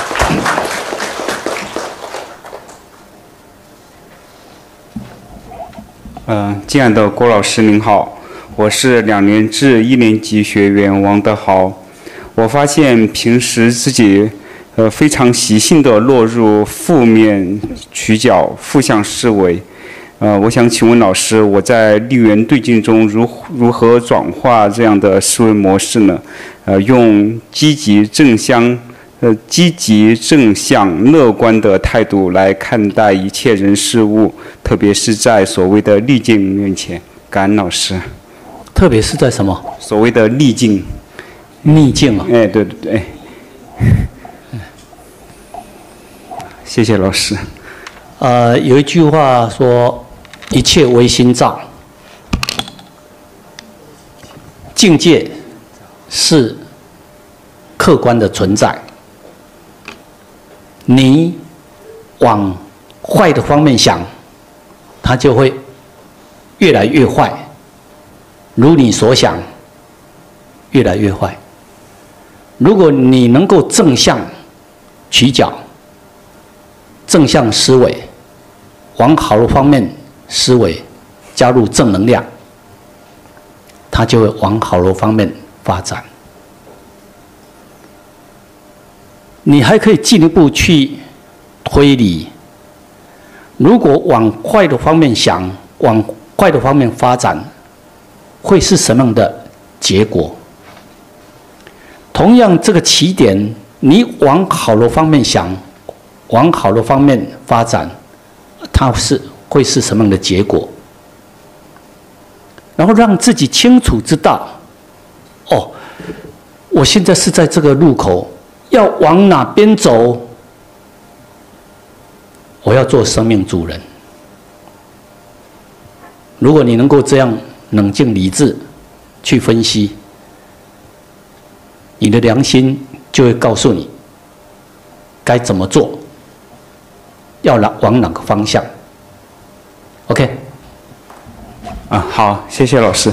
[SPEAKER 7] 嗯、呃，敬爱的郭老师您好，我是两年制一年级学员王德豪。我发现平时自己呃非常习性的落入负面取角、负向思维。呃，我想请问老师，我在立缘对境中如如何转化这样的思维模式呢？呃，用积极正向、呃积极正向、乐观的态度来看待一切人事物，特别是在所谓的逆境面前。感恩老师。
[SPEAKER 1] 特别是在什么？
[SPEAKER 7] 所谓的逆境。
[SPEAKER 1] 逆境啊！
[SPEAKER 7] 哎，对对对。谢谢老师。
[SPEAKER 1] 呃，有一句话说：“一切唯心造。”境界是客观的存在。你往坏的方面想，它就会越来越坏，如你所想，越来越坏。如果你能够正向取角，正向思维，往好的方面思维，加入正能量，它就会往好的方面发展。你还可以进一步去推理，如果往坏的方面想，往坏的方面发展，会是什么样的结果？同样，这个起点，你往好的方面想，往好的方面发展，它是会是什么样的结果？然后让自己清楚知道，哦，我现在是在这个路口，要往哪边走？我要做生命主人。如果你能够这样冷静理智去分析，你的良心就会告诉你该怎么做，要往哪个方向。OK。
[SPEAKER 7] 啊，好，谢谢老师。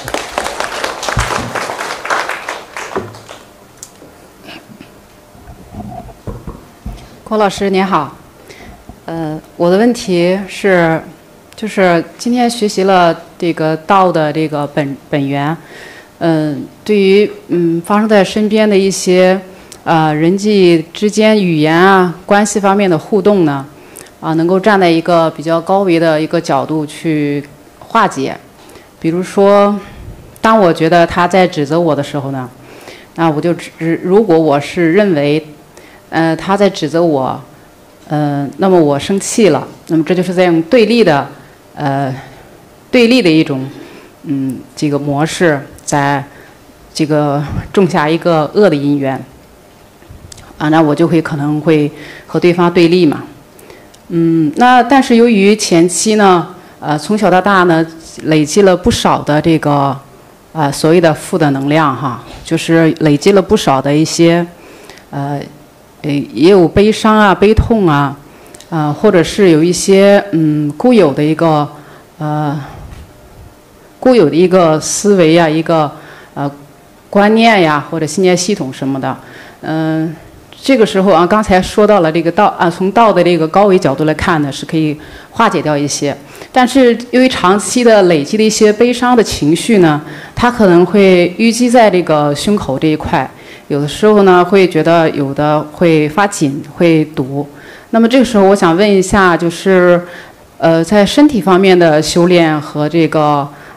[SPEAKER 4] 郭老师您好，呃，我的问题是，就是今天学习了这个道的这个本本源，嗯、呃，对于嗯发生在身边的一些啊、呃、人际之间语言啊关系方面的互动呢，啊、呃，能够站在一个比较高维的一个角度去化解。比如说，当我觉得他在指责我的时候呢，那我就只如果我是认为。呃，他在指责我，呃，那么我生气了，那么这就是在用对立的，呃，对立的一种，嗯，这个模式，在这个种下一个恶的因缘，啊，那我就会可能会和对方对立嘛，嗯，那但是由于前期呢，呃，从小到大呢，累积了不少的这个，呃，所谓的负的能量哈，就是累积了不少的一些，呃。呃，也有悲伤啊、悲痛啊，啊、呃，或者是有一些嗯固有的一个呃固有的一个思维呀、一个呃观念呀，或者信念系统什么的，嗯、呃，这个时候啊，刚才说到了这个道啊，从道的这个高维角度来看呢，是可以化解掉一些，但是由于长期的累积的一些悲伤的情绪呢，它可能会淤积在这个胸口这一块。有的时候呢，会觉得有的会发紧，会堵。那么这个时候，我想问一下，就是，呃，在身体方面的修炼和这个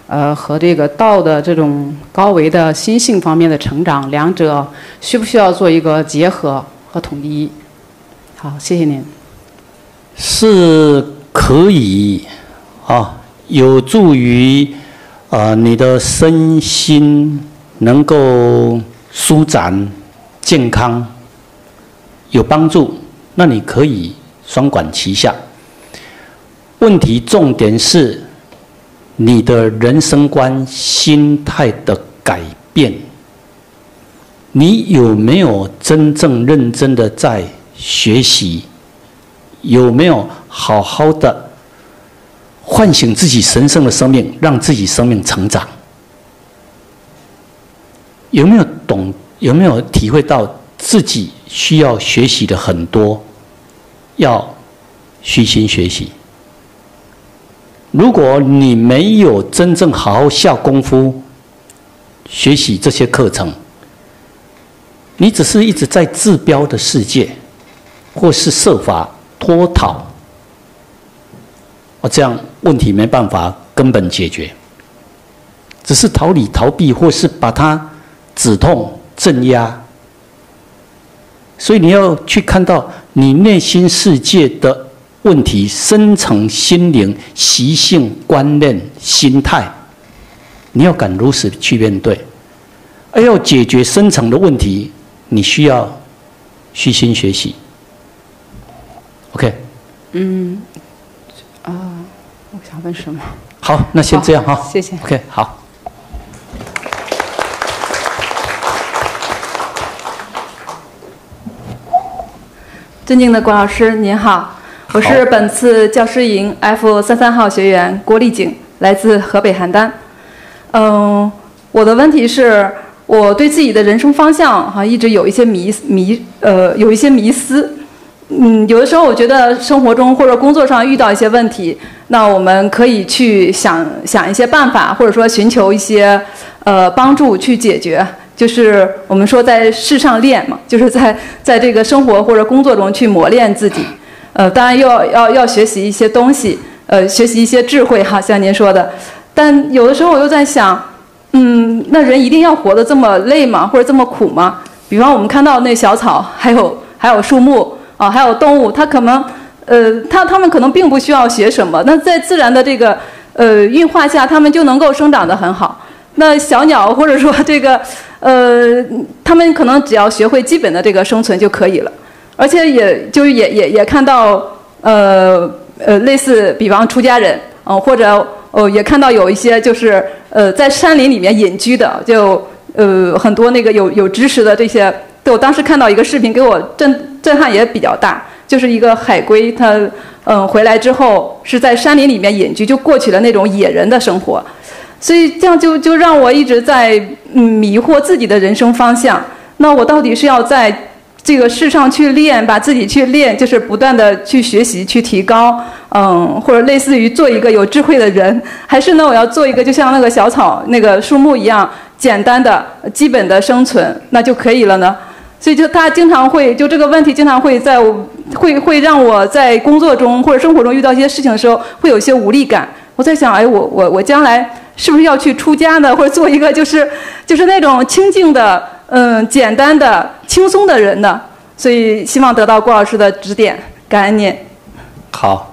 [SPEAKER 8] 呃，和这个道的这种高维的心性方面的成长，两者需不需要做一个结合和统一？好，谢谢您。
[SPEAKER 1] 是可以啊，有助于呃你的身心能够舒展、健康，有帮助。那你可以双管齐下。问题重点是你的人生观、心态的改变。你有没有真正认真的在学习？有没有好好的唤醒自己神圣的生命，让自己生命成长？有没有懂？有没有体会到自己需要学习的很多？要虚心学习。如果你没有真正好好下功夫学习这些课程，你只是一直在治标的世界，或是设法脱逃，哦，这样问题没办法根本解决，只是逃离、逃避，或是把它止痛、镇压。所以你要去看到你内心世界的问题，深层心灵、习性、观念、心态，你要敢如实去面对。而要解决深层的问题，你需要虚心学习。OK。
[SPEAKER 8] 嗯，啊、呃，我想问什么？
[SPEAKER 1] 好，那先这样哈。
[SPEAKER 8] 谢谢。
[SPEAKER 1] OK， 好。
[SPEAKER 9] 尊敬的郭老师您好，我是本次教师营 F 三三号学员郭丽景，来自河北邯郸。嗯，我的问题是，我对自己的人生方向哈、啊、一直有一些迷迷呃有一些迷思。嗯，有的时候我觉得生活中或者工作上遇到一些问题，那我们可以去想想一些办法，或者说寻求一些呃帮助去解决。就是我们说在世上练嘛，就是在在这个生活或者工作中去磨练自己。呃，当然要要要学习一些东西，呃，学习一些智慧哈，像您说的。但有的时候我又在想，嗯，那人一定要活得这么累吗？或者这么苦吗？比方我们看到那小草，还有还有树木啊，还有动物，它可能呃，它它们可能并不需要学什么，那在自然的这个呃运化下，它们就能够生长得很好。那小鸟或者说这个呃，他们可能只要学会基本的这个生存就可以了，而且也就是也也也看到呃呃类似比方出家人，嗯、呃、或者哦、呃、也看到有一些就是呃在山林里面隐居的，就呃很多那个有有知识的这些，对我当时看到一个视频给我震震撼也比较大，就是一个海龟它嗯、呃、回来之后是在山林里面隐居，就过起了那种野人的生活。所以这样就就让我一直在嗯迷惑自己的人生方向。那我到底是要在这个世上去练，把自己去练，就是不断的去学习、去提高，嗯，或者类似于做一个有智慧的人，还是呢我要做一个就像那个小草、那个树木一样简单的、基本的生存，那就可以了呢？所以就他经常会就这个问题经常会在会会让我在工作中或者生活中遇到一些事情的时候会有一些无力感。我在想，哎，我我我将来是不是要去出家呢？或者做一个就是就是那种清静的、嗯简单的、轻松的人呢？所以希望得到郭老师的指点，感恩您。
[SPEAKER 1] 好，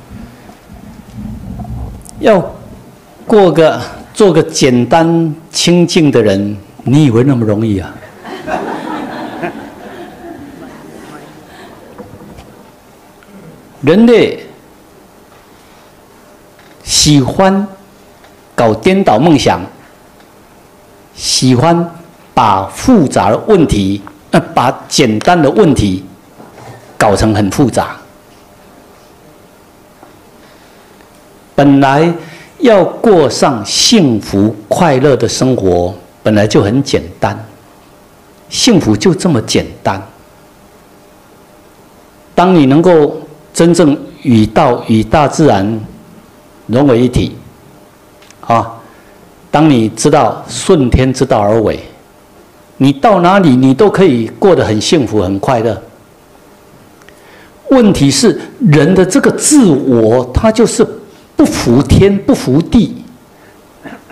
[SPEAKER 1] 要过个做个简单清静的人，你以为那么容易啊？人类喜欢搞颠倒梦想，喜欢把复杂的问题，呃，把简单的问题搞成很复杂。本来要过上幸福快乐的生活，本来就很简单，幸福就这么简单。当你能够真正与道与大自然融为一体，啊，当你知道顺天之道而为，你到哪里你都可以过得很幸福很快乐。问题是人的这个自我，它就是不服天不服地，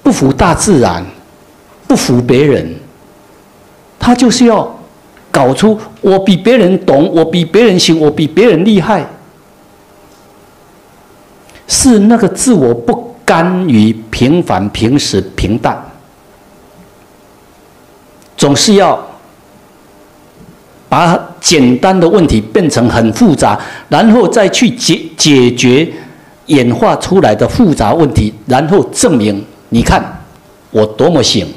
[SPEAKER 1] 不服大自然，不服别人，他就是要搞出我比别人懂，我比别人行，我比别人厉害。是那个自我不甘于平凡、平时、平淡，总是要把简单的问题变成很复杂，然后再去解解决演化出来的复杂问题，然后证明你看我多么行。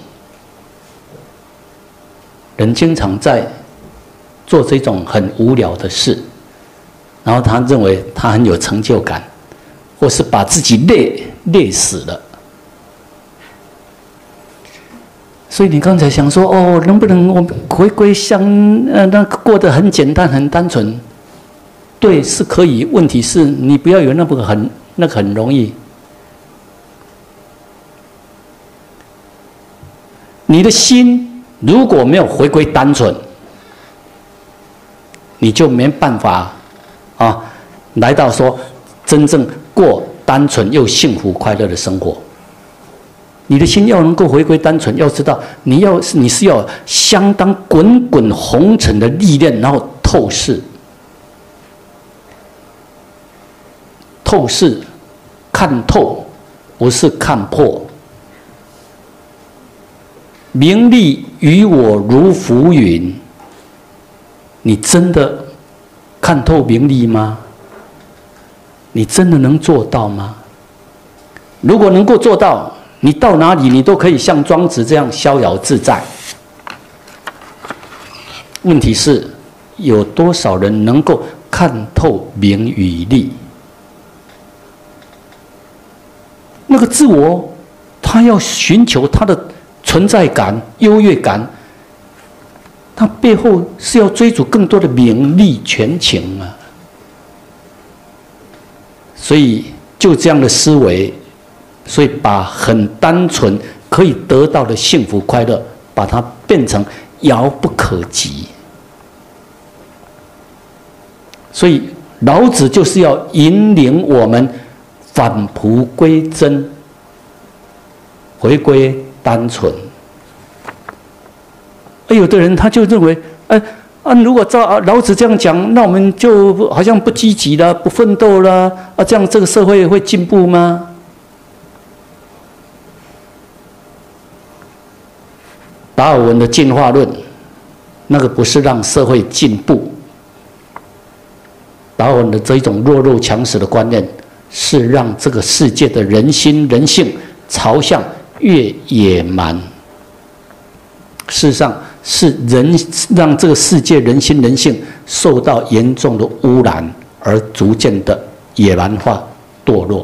[SPEAKER 1] 人经常在做这种很无聊的事，然后他认为他很有成就感，或是把自己累累死了。所以你刚才想说哦，能不能我们回归像呃那过得很简单很单纯？对，是可以。问题是你不要有那么很那个很容易。你的心如果没有回归单纯，你就没办法啊，来到说真正过单纯又幸福快乐的生活。你的心要能够回归单纯，要知道你要你是要相当滚滚红尘的历练，然后透视，透视，看透，不是看破。名利与我如浮云，你真的看透名利吗？你真的能做到吗？如果能够做到，你到哪里你都可以像庄子这样逍遥自在。问题是，有多少人能够看透名与利？那个自我，他要寻求他的存在感、优越感，他背后是要追逐更多的名利权情啊。所以，就这样的思维。所以，把很单纯可以得到的幸福快乐，把它变成遥不可及。所以，老子就是要引领我们返璞归真，回归单纯。而有的人他就认为，哎啊，如果照老子这样讲，那我们就好像不积极了，不奋斗了啊，这样这个社会会进步吗？达尔文的进化论，那个不是让社会进步。达尔文的这一种弱肉强食的观念，是让这个世界的人心人性朝向越野蛮。事实上，是人让这个世界人心人性受到严重的污染，而逐渐的野蛮化、堕落。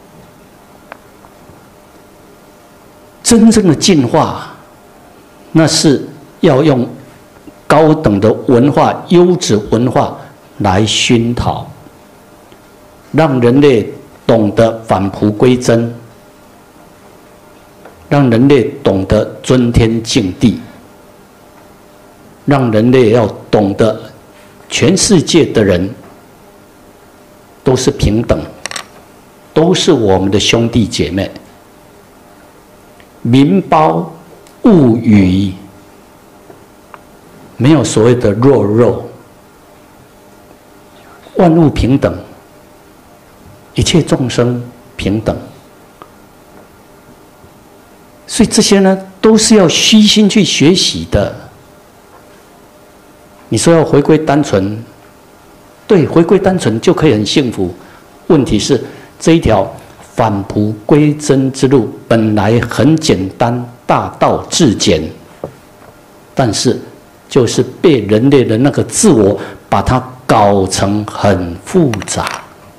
[SPEAKER 1] 真正的进化，那是要用高等的文化、优质文化来熏陶，让人类懂得返璞归真，让人类懂得尊天敬地，让人类要懂得全世界的人都是平等，都是我们的兄弟姐妹，民胞物与，没有所谓的弱肉，万物平等，一切众生平等。所以这些呢，都是要虚心去学习的。你说要回归单纯，对，回归单纯就可以很幸福。问题是这一条返璞归真之路本来很简单，大道至简，但是就是被人类的那个自我把它搞成很复杂，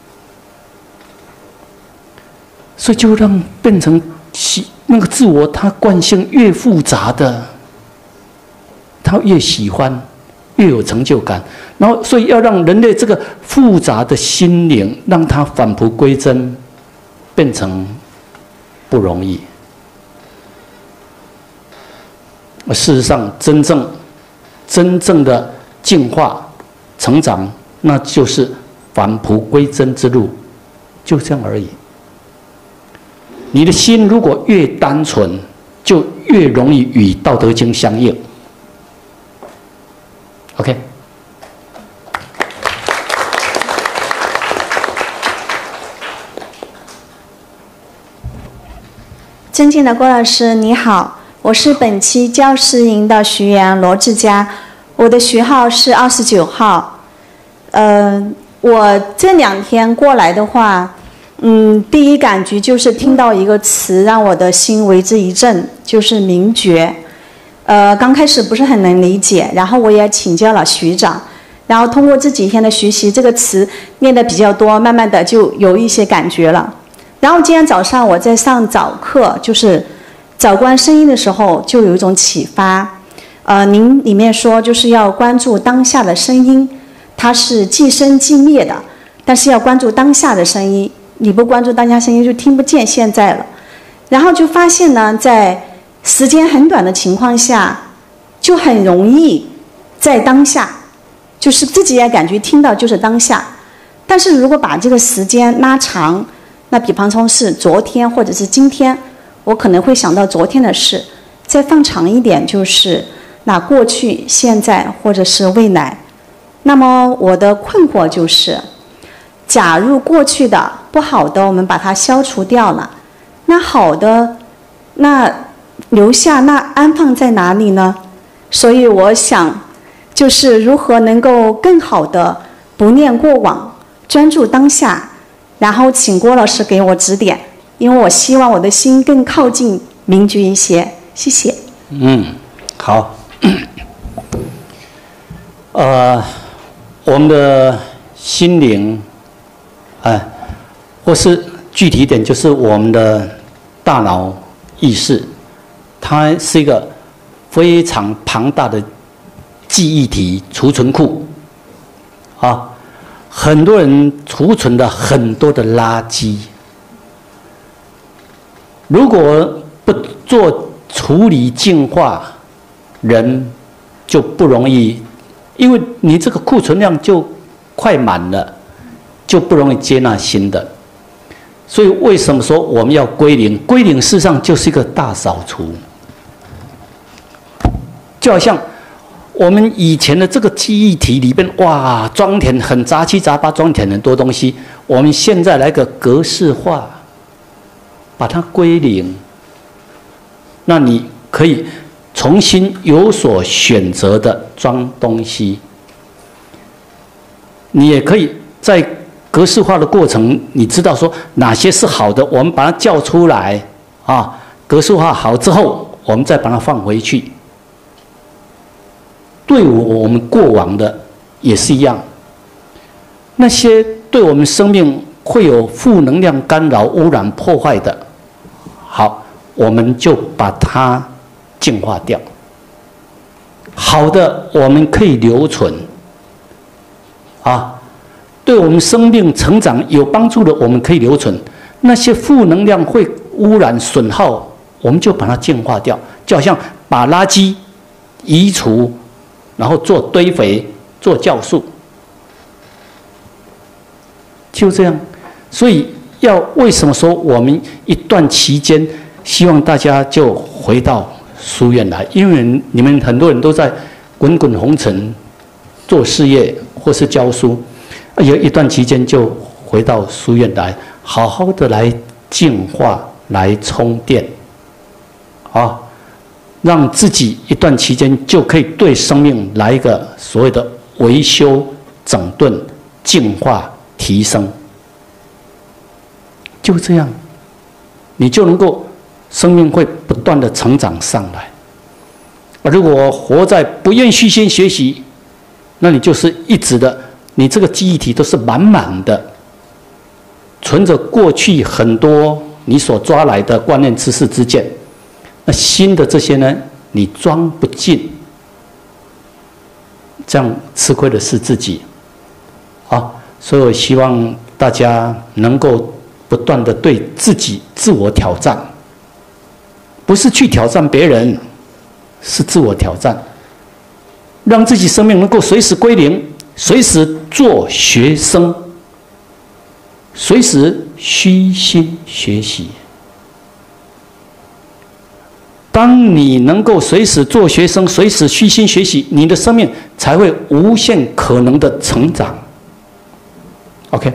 [SPEAKER 1] 所以就让变成那个自我，它惯性越复杂的，他越喜欢，越有成就感。然后，所以要让人类这个复杂的心灵，让它返璞归真，变成不容易。事实上，真正真正的进化、成长，那就是返璞归真之路，就这样而已。 你的心如果越单纯，就越容易与《道德经》相应。OK。
[SPEAKER 10] 尊敬的郭老师，你好，我是本期教师营的学员罗志佳，我的学号是二十九号。呃，我这两天过来的话，嗯，第一感觉就是听到一个词，让我的心为之一振，就是明觉。呃，刚开始不是很能理解，然后我也请教了学长，然后通过这几天的学习，这个词念得比较多，慢慢的就有一些感觉了。然后今天早上我在上早课，就是早观声音的时候，就有一种启发。呃，您里面说就是要关注当下的声音，它是既生既灭的，但是要关注当下的声音，你不关注当下声音就听不见现在了。然后就发现呢，在时间很短的情况下，就很容易在当下，就是自己也感觉听到就是当下。但是如果把这个时间拉长，那比方说是昨天或者是今天，我可能会想到昨天的事，再放长一点就是那过去、现在或者是未来。那么我的困惑就是，假如过去的不好的我们把它消除掉了，那好的那留下，那安放在哪里呢？所以我想就是如何能够更好的不念过往，专注当下，然后请郭老师给我指点，因为我希望我的心更靠近明觉一些。谢谢。
[SPEAKER 1] 嗯，好。呃，我们的心灵，哎、呃，或是具体一点，就是我们的大脑意识，它是一个非常庞大的记忆体储存库，啊。很多人储存了很多的垃圾，如果不做处理净化，人就不容易，因为你这个库存量就快满了，就不容易接纳新的。所以为什么说我们要归零？归零事实上就是一个大扫除，就好像我们以前的这个记忆体里边，哇，装填很杂七杂八，装填很多东西。我们现在来个格式化，把它归零，那你可以重新有所选择的装东西。你也可以在格式化的过程，你知道说哪些是好的，我们把它叫出来啊，格式化好之后，我们再把它放回去。对我们过往的也是一样，那些对我们生命会有负能量干扰、污染、破坏的，好，我们就把它净化掉。好的，我们可以留存，啊，对我们生命成长有帮助的，我们可以留存。那些负能量会污染、损耗，我们就把它净化掉，就好像把垃圾移除。然后做堆肥，做酵素，就这样。所以要为什么说我们一段期间希望大家就回到书院来？因为你们很多人都在滚滚红尘做事业或是教书，有一段期间就回到书院来，好好的来净化，来充电，啊。让自己一段期间就可以对生命来一个所谓的维修、整顿、净化、提升，就这样，你就能够生命会不断的成长上来。如果活在不愿虚心学习，那你就是一直的，你这个记忆体都是满满的，存着过去很多你所抓来的观念、知识、知见。那新的这些呢，你装不进，这样吃亏的是自己，啊，所以我希望大家能够不断的对自己自我挑战，不是去挑战别人，是自我挑战，让自己生命能够随时归零，随时做学生，随时虚心学习。
[SPEAKER 11] 当你能够随时做学生，随时虚心学习，你的生命才会无限可能的成长。OK。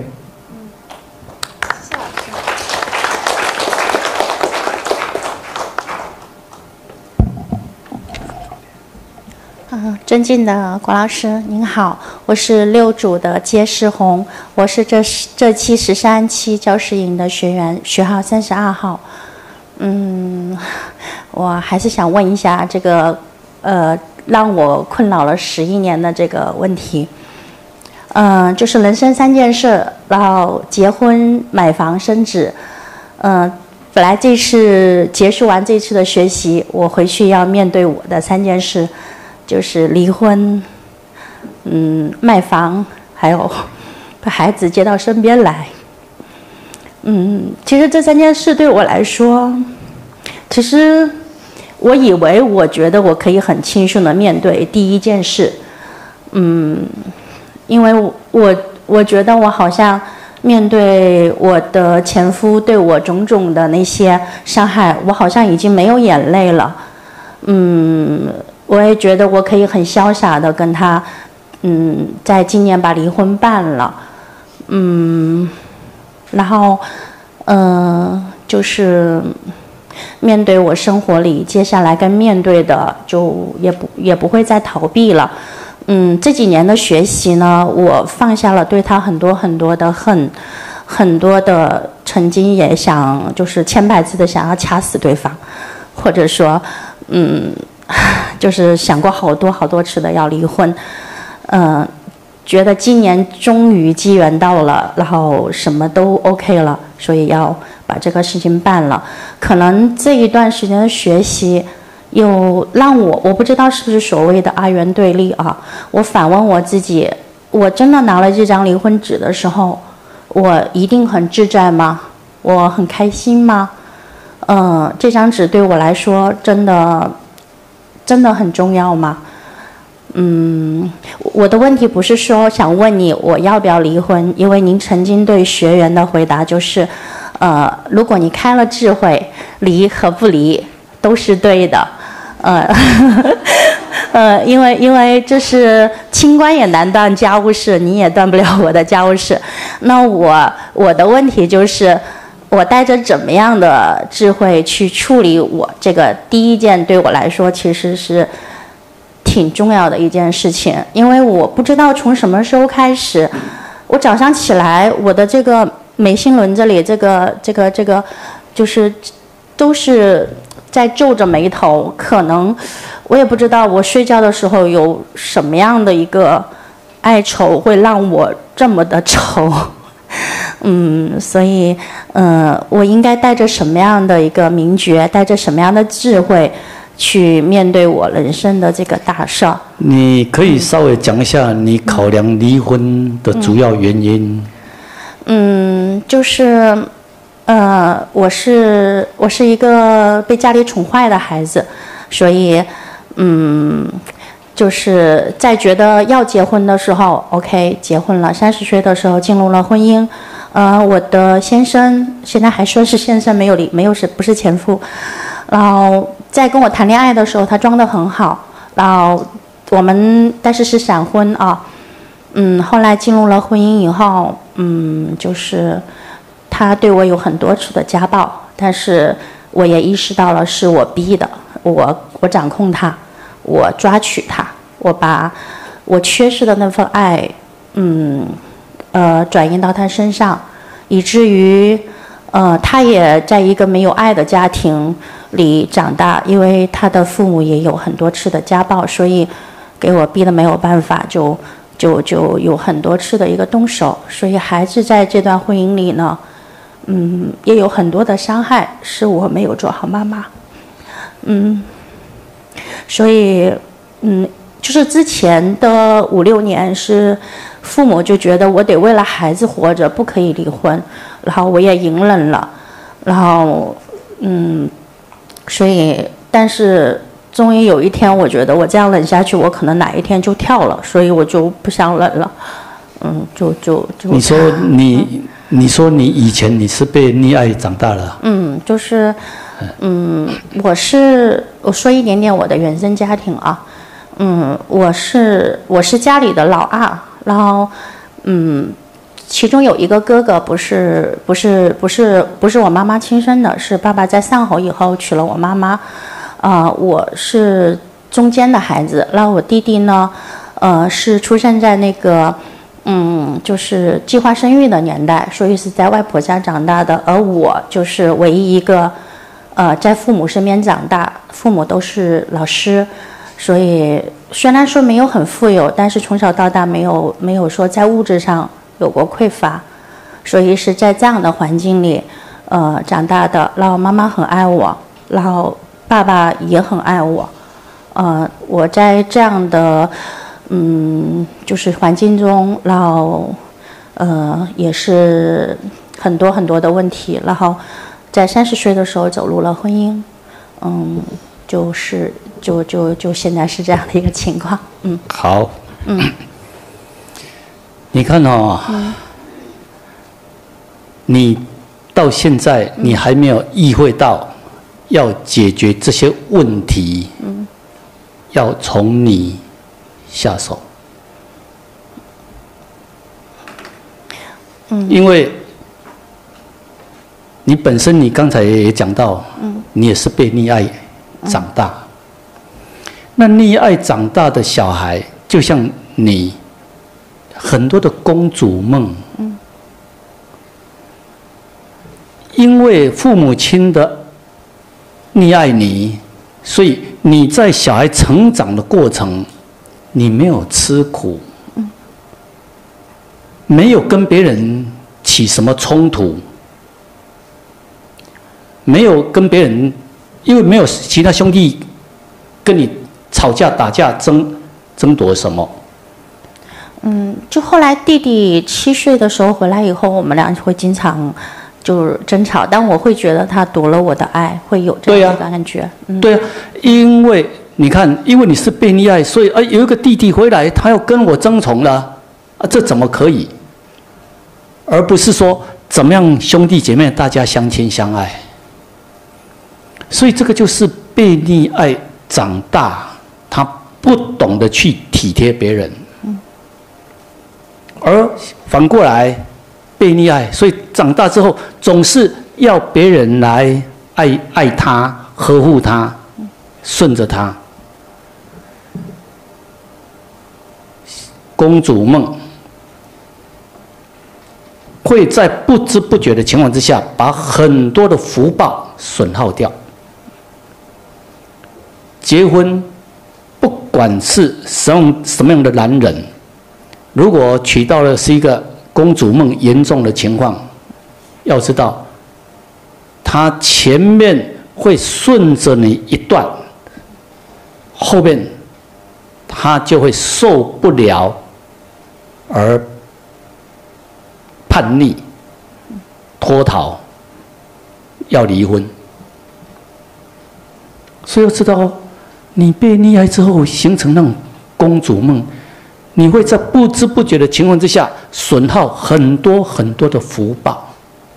[SPEAKER 12] 嗯，尊敬的郭老师您好，我是六组的揭世红，我是这这期十三期教师营的学员，学号三十二号。嗯，我还是想问一下这个呃让我困扰了十一年的这个问题。嗯、呃，就是人生三件事，然后结婚、买房、生子。嗯、呃，本来这次结束完这次的学习，我回去要面对我的三件事。就是离婚，嗯，卖房，还有把孩子接到身边来。嗯，其实这三件事对我来说，其实我以为我觉得我可以很轻松的面对第一件事。嗯，因为我我我觉得我好像面对我的前夫对我种种的那些伤害，我好像已经没有眼泪了。嗯。我也觉得我可以很潇洒的跟他，嗯，在今年把离婚办了，嗯，然后，嗯、呃，就是面对我生活里接下来跟面对的，就也不也不会再逃避了。嗯，这几年的学习呢，我放下了对他很多很多的恨，很多的曾经也想就是千百次的想要掐死对方，或者说，嗯。就是想过好多好多次的要离婚，嗯、呃，觉得今年终于机缘到了，然后什么都 OK 了，所以要把这个事情办了。可能这一段时间的学习，又让我我不知道是不是所谓的二元对立啊。我反问我自己，我真的拿了这张离婚纸的时候，我一定很自在吗？我很开心吗？嗯、呃，这张纸对我来说真的。真的很重要吗？嗯，我的问题不是说想问你我要不要离婚，因为您曾经对学员的回答就是，呃，如果你开了智慧，离和不离都是对的，呃，呃，因为因为这是清官也难断家务事，你也断不了我的家务事。那我我的问题就是。我带着怎么样的智慧去处理我这个第一件对我来说其实是挺重要的一件事情，因为我不知道从什么时候开始，我早上起来我的这个眉心轮这里这个这个这个就是都是在皱着眉头，可能我也不知道我睡觉的时候有什么样的一个哀愁会让我这么的愁。嗯，所以，呃，我应该带着什么样的一个明觉，带着什么样的智慧，去面对我人生的这个大事？
[SPEAKER 11] 你可以稍微讲一下你考量离婚的主要原因。
[SPEAKER 12] 嗯，嗯就是，呃，我是我是一个被家里宠坏的孩子，所以，嗯。就是在觉得要结婚的时候 ，OK， 结婚了。三十岁的时候进入了婚姻，呃，我的先生现在还说是先生，没有离，没有是不是前夫。然后在跟我谈恋爱的时候，他装得很好。然后我们但是是闪婚啊，嗯，后来进入了婚姻以后，嗯，就是他对我有很多次的家暴，但是我也意识到了是我逼的，我我掌控他。我抓取他，我把我缺失的那份爱，嗯，呃，转移到他身上，以至于，呃，他也在一个没有爱的家庭里长大，因为他的父母也有很多次的家暴，所以给我逼得没有办法，就就就有很多次的一个动手，所以孩子在这段婚姻里呢，嗯，也有很多的伤害，是我没有做好妈妈，嗯。所以，嗯，就是之前的五六年是父母就觉得我得为了孩子活着，不可以离婚，然后我也隐忍了，然后，嗯，所以，但是终于有一天，我觉得我这样忍下去，我可能哪一天就跳了，所以我就不想忍了，嗯，就就就。
[SPEAKER 11] 你说你你说你以前你是被溺爱长大的？
[SPEAKER 12] 嗯，就是，嗯，我是我说一点点我的原生家庭啊，嗯，我是我是家里的老二，然后，嗯，其中有一个哥哥不是不是不是不是我妈妈亲生的，是爸爸在丧偶以后娶了我妈妈，啊、呃，我是中间的孩子，然后我弟弟呢，呃，是出生在那个。嗯，就是计划生育的年代，所以是在外婆家长大的，而我就是唯一一个，呃，在父母身边长大，父母都是老师，所以虽然说没有很富有，但是从小到大没有没有说在物质上有过匮乏，所以是在这样的环境里，呃，长大的。然后妈妈很爱我，然后爸爸也很爱我，呃，我在这样的。嗯，就是环境中，然后，呃，也是很多很多的问题，然后在三十岁的时候走入了婚姻，嗯，就是就就就现在是这样的一个情况，嗯。
[SPEAKER 11] 好。
[SPEAKER 12] 嗯。
[SPEAKER 11] 你看哦，
[SPEAKER 12] 嗯、
[SPEAKER 11] 你到现在你还没有意会到要解决这些问题，
[SPEAKER 12] 嗯，
[SPEAKER 11] 要从你。下手，
[SPEAKER 12] 嗯，
[SPEAKER 11] 因为你本身你刚才也讲到，
[SPEAKER 12] 嗯，
[SPEAKER 11] 你也是被溺爱长大，嗯、那溺爱长大的小孩，就像你很多的公主梦，
[SPEAKER 12] 嗯，
[SPEAKER 11] 因为父母亲的溺爱你，所以你在小孩成长的过程。你没有吃苦，
[SPEAKER 12] 嗯，
[SPEAKER 11] 没有跟别人起什么冲突，没有跟别人，因为没有其他兄弟跟你吵架、打架、争争夺什么。
[SPEAKER 12] 嗯，就后来弟弟七岁的时候回来以后，我们俩会经常就是争吵，但我会觉得他夺了我的爱，会有这样的感觉。
[SPEAKER 11] 嗯、对啊，因为。你看，因为你是被溺爱，所以啊，有一个弟弟回来，他要跟我争宠了，啊，这怎么可以？而不是说怎么样兄弟姐妹大家相亲相爱。所以这个就是被溺爱长大，他不懂得去体贴别人，而反过来被溺爱，所以长大之后总是要别人来爱爱他、呵护他、顺着他。公主梦会在不知不觉的情况之下，把很多的福报损耗掉。结婚，不管是什么什么样的男人，如果娶到的是一个公主梦严重的情况，要知道，他前面会顺着你一段，后面他就会受不了。而叛逆、脱逃，要离婚。所以要知道，你被溺爱之后形成那种公主梦，你会在不知不觉的情况之下损耗很多很多的福报。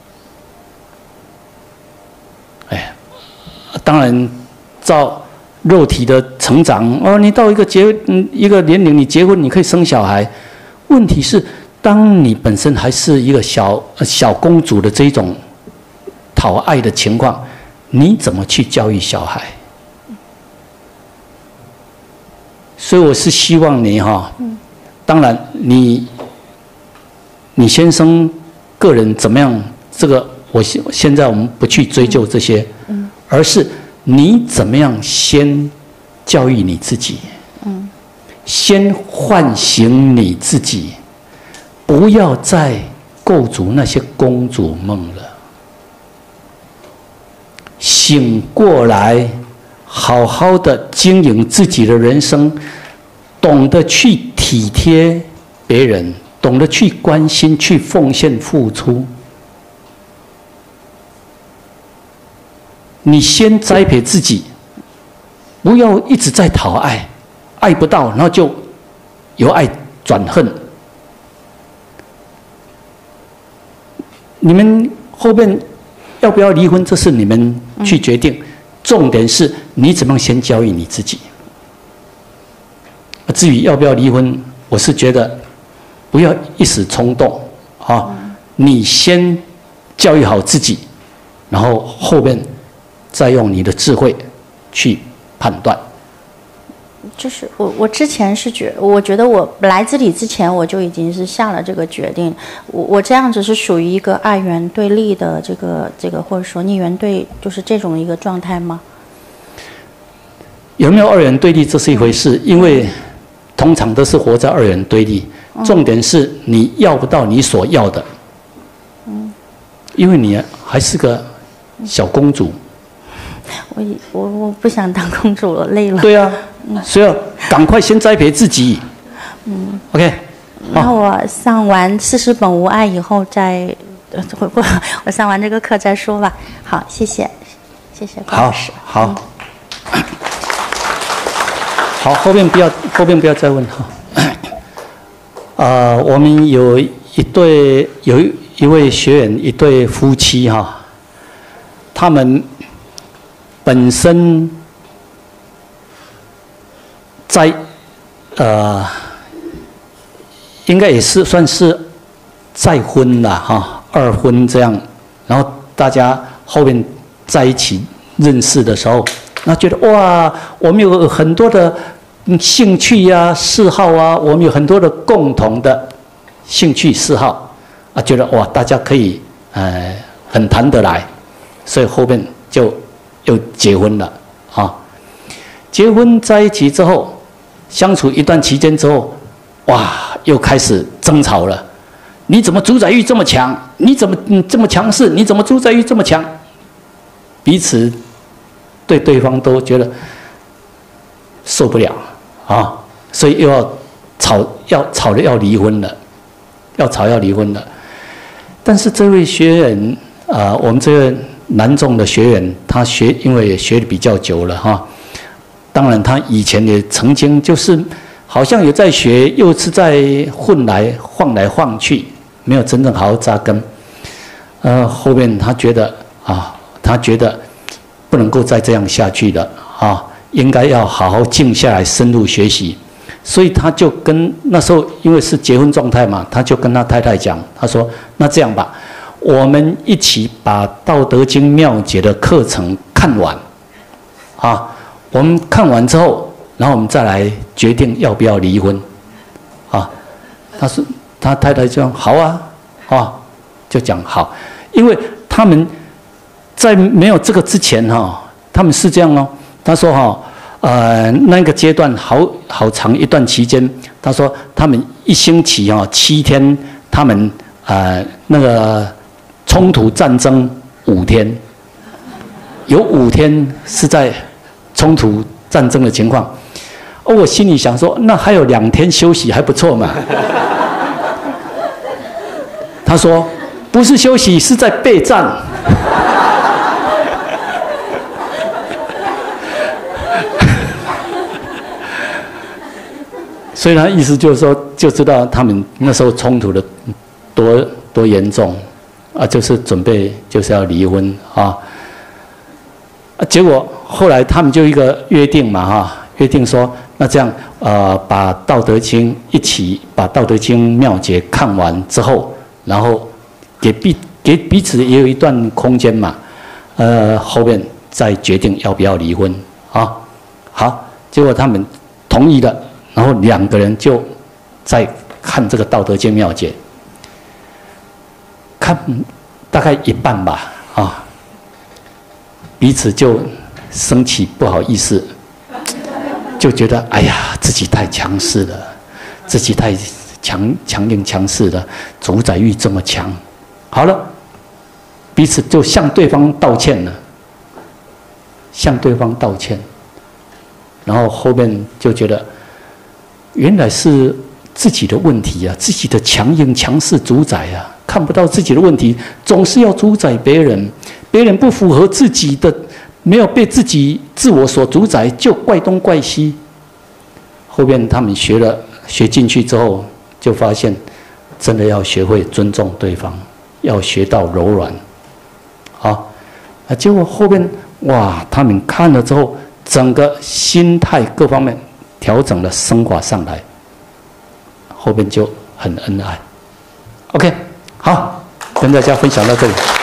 [SPEAKER 11] 哎，当然，照肉体的成长，哦，你到一个结嗯一个年龄，你结婚，你可以生小孩。问题是，当你本身还是一个小小公主的这种讨爱的情况，你怎么去教育小孩？所以我是希望你哈，当然你你先生个人怎么样，这个我现现在我们不去追究这些，而是你怎么样先教育你自己。先唤醒你自己，不要再构筑那些公主梦了。醒过来，好好的经营自己的人生，懂得去体贴别人，懂得去关心、去奉献、付出。你先栽培自己，不要一直在讨爱。爱不到，然后就由爱转恨。 你们后边要不要离婚，这是你们去决定。重点是你怎么样先教育你自己。至于要不要离婚，我是觉得不要一时冲动啊，你先教育好自己，然后后面再用你的智慧去判断。
[SPEAKER 12] 就是我，我之前是觉，我觉得我来这里之前我就已经是下了这个决定。我我这样子是属于一个二元对立的这个这个，或者说逆元对，就是这种一个状态吗？
[SPEAKER 11] 有没有二元对立，这是一回事，因为通常都是活在二元对立。重点是你要不到你所要的，嗯，因为你还是个小公主。
[SPEAKER 12] 我我我不想当公主了，累了。
[SPEAKER 11] 对啊，所以要赶快先栽培自己。嗯 ，OK。
[SPEAKER 12] 那我上完四十本无碍以后再，我我我上完这个课再说吧。好，谢谢，谢谢高老师。
[SPEAKER 11] 好，好，嗯、好，后面不要，后面不要再问哈。呃，我们有一对有一位学员，一对夫妻哈，他们本身在呃，应该也是算是再婚了哈，二婚这样，然后大家后面在一起认识的时候，那觉得哇，我们有很多的兴趣呀、啊、嗜好啊，我们有很多的共同的兴趣嗜好啊，觉得哇，大家可以呃很谈得来，所以后面就又结婚了啊。结婚在一起之后，相处一段期间之后，哇，又开始争吵了。你怎么主宰欲这么强？你怎么你这么强势？你怎么主宰欲这么强？彼此对对方都觉得受不了啊，所以又要吵，要吵着要离婚了，要吵要离婚了。但是这位学员啊、呃，我们这个男众的学员，他学因为也学的比较久了哈，当然他以前也曾经就是好像有在学，又是在混来晃来晃去，没有真正好好扎根。呃，后面他觉得啊，他觉得不能够再这样下去了啊，应该要好好静下来，深入学习。所以他就跟那时候因为是结婚状态嘛，他就跟他太太讲，他说：“那这样吧，我们一起把《道德经》妙解的课程看完，啊，我们看完之后，然后我们再来决定要不要离婚。”啊，他说他太太就说：“好啊，啊，就讲好，因为他们在没有这个之前哈、哦，他们是这样哦。他说哈、哦。”呃，那个阶段好好长一段期间，他说他们一星期啊、哦、七天，他们呃那个冲突战争五天，有五天是在冲突战争的情况。哦，我心里想说，那还有两天休息还不错嘛。他说不是休息，是在备战。所以他意思就是说，就知道他们那时候冲突的多多严重啊，就是准备就是要离婚啊。啊，结果后来他们就一个约定嘛哈，约定说那这样呃，把《道德经》一起把《道德经》妙解看完之后，然后给彼给彼此也有一段空间嘛，呃，后面再决定要不要离婚啊。好，结果他们同意了。然后两个人就在看这个《道德经》妙解，看大概一半吧，啊，彼此就生气，不好意思，就觉得哎呀，自己太强势了，自己太强强硬强势了，主宰欲这么强。好了，彼此就向对方道歉了，向对方道歉，然后后面就觉得。原来是自己的问题啊，自己的强硬强势主宰啊，看不到自己的问题，总是要主宰别人，别人不符合自己的，没有被自己自我所主宰，就怪东怪西。后面他们学了学进去之后，就发现真的要学会尊重对方， 要学到柔软，好，啊，结果后面哇，他们看了之后，整个心态各方面调整了升华上来，后面就很恩爱。OK， 好，跟大家分享到这里。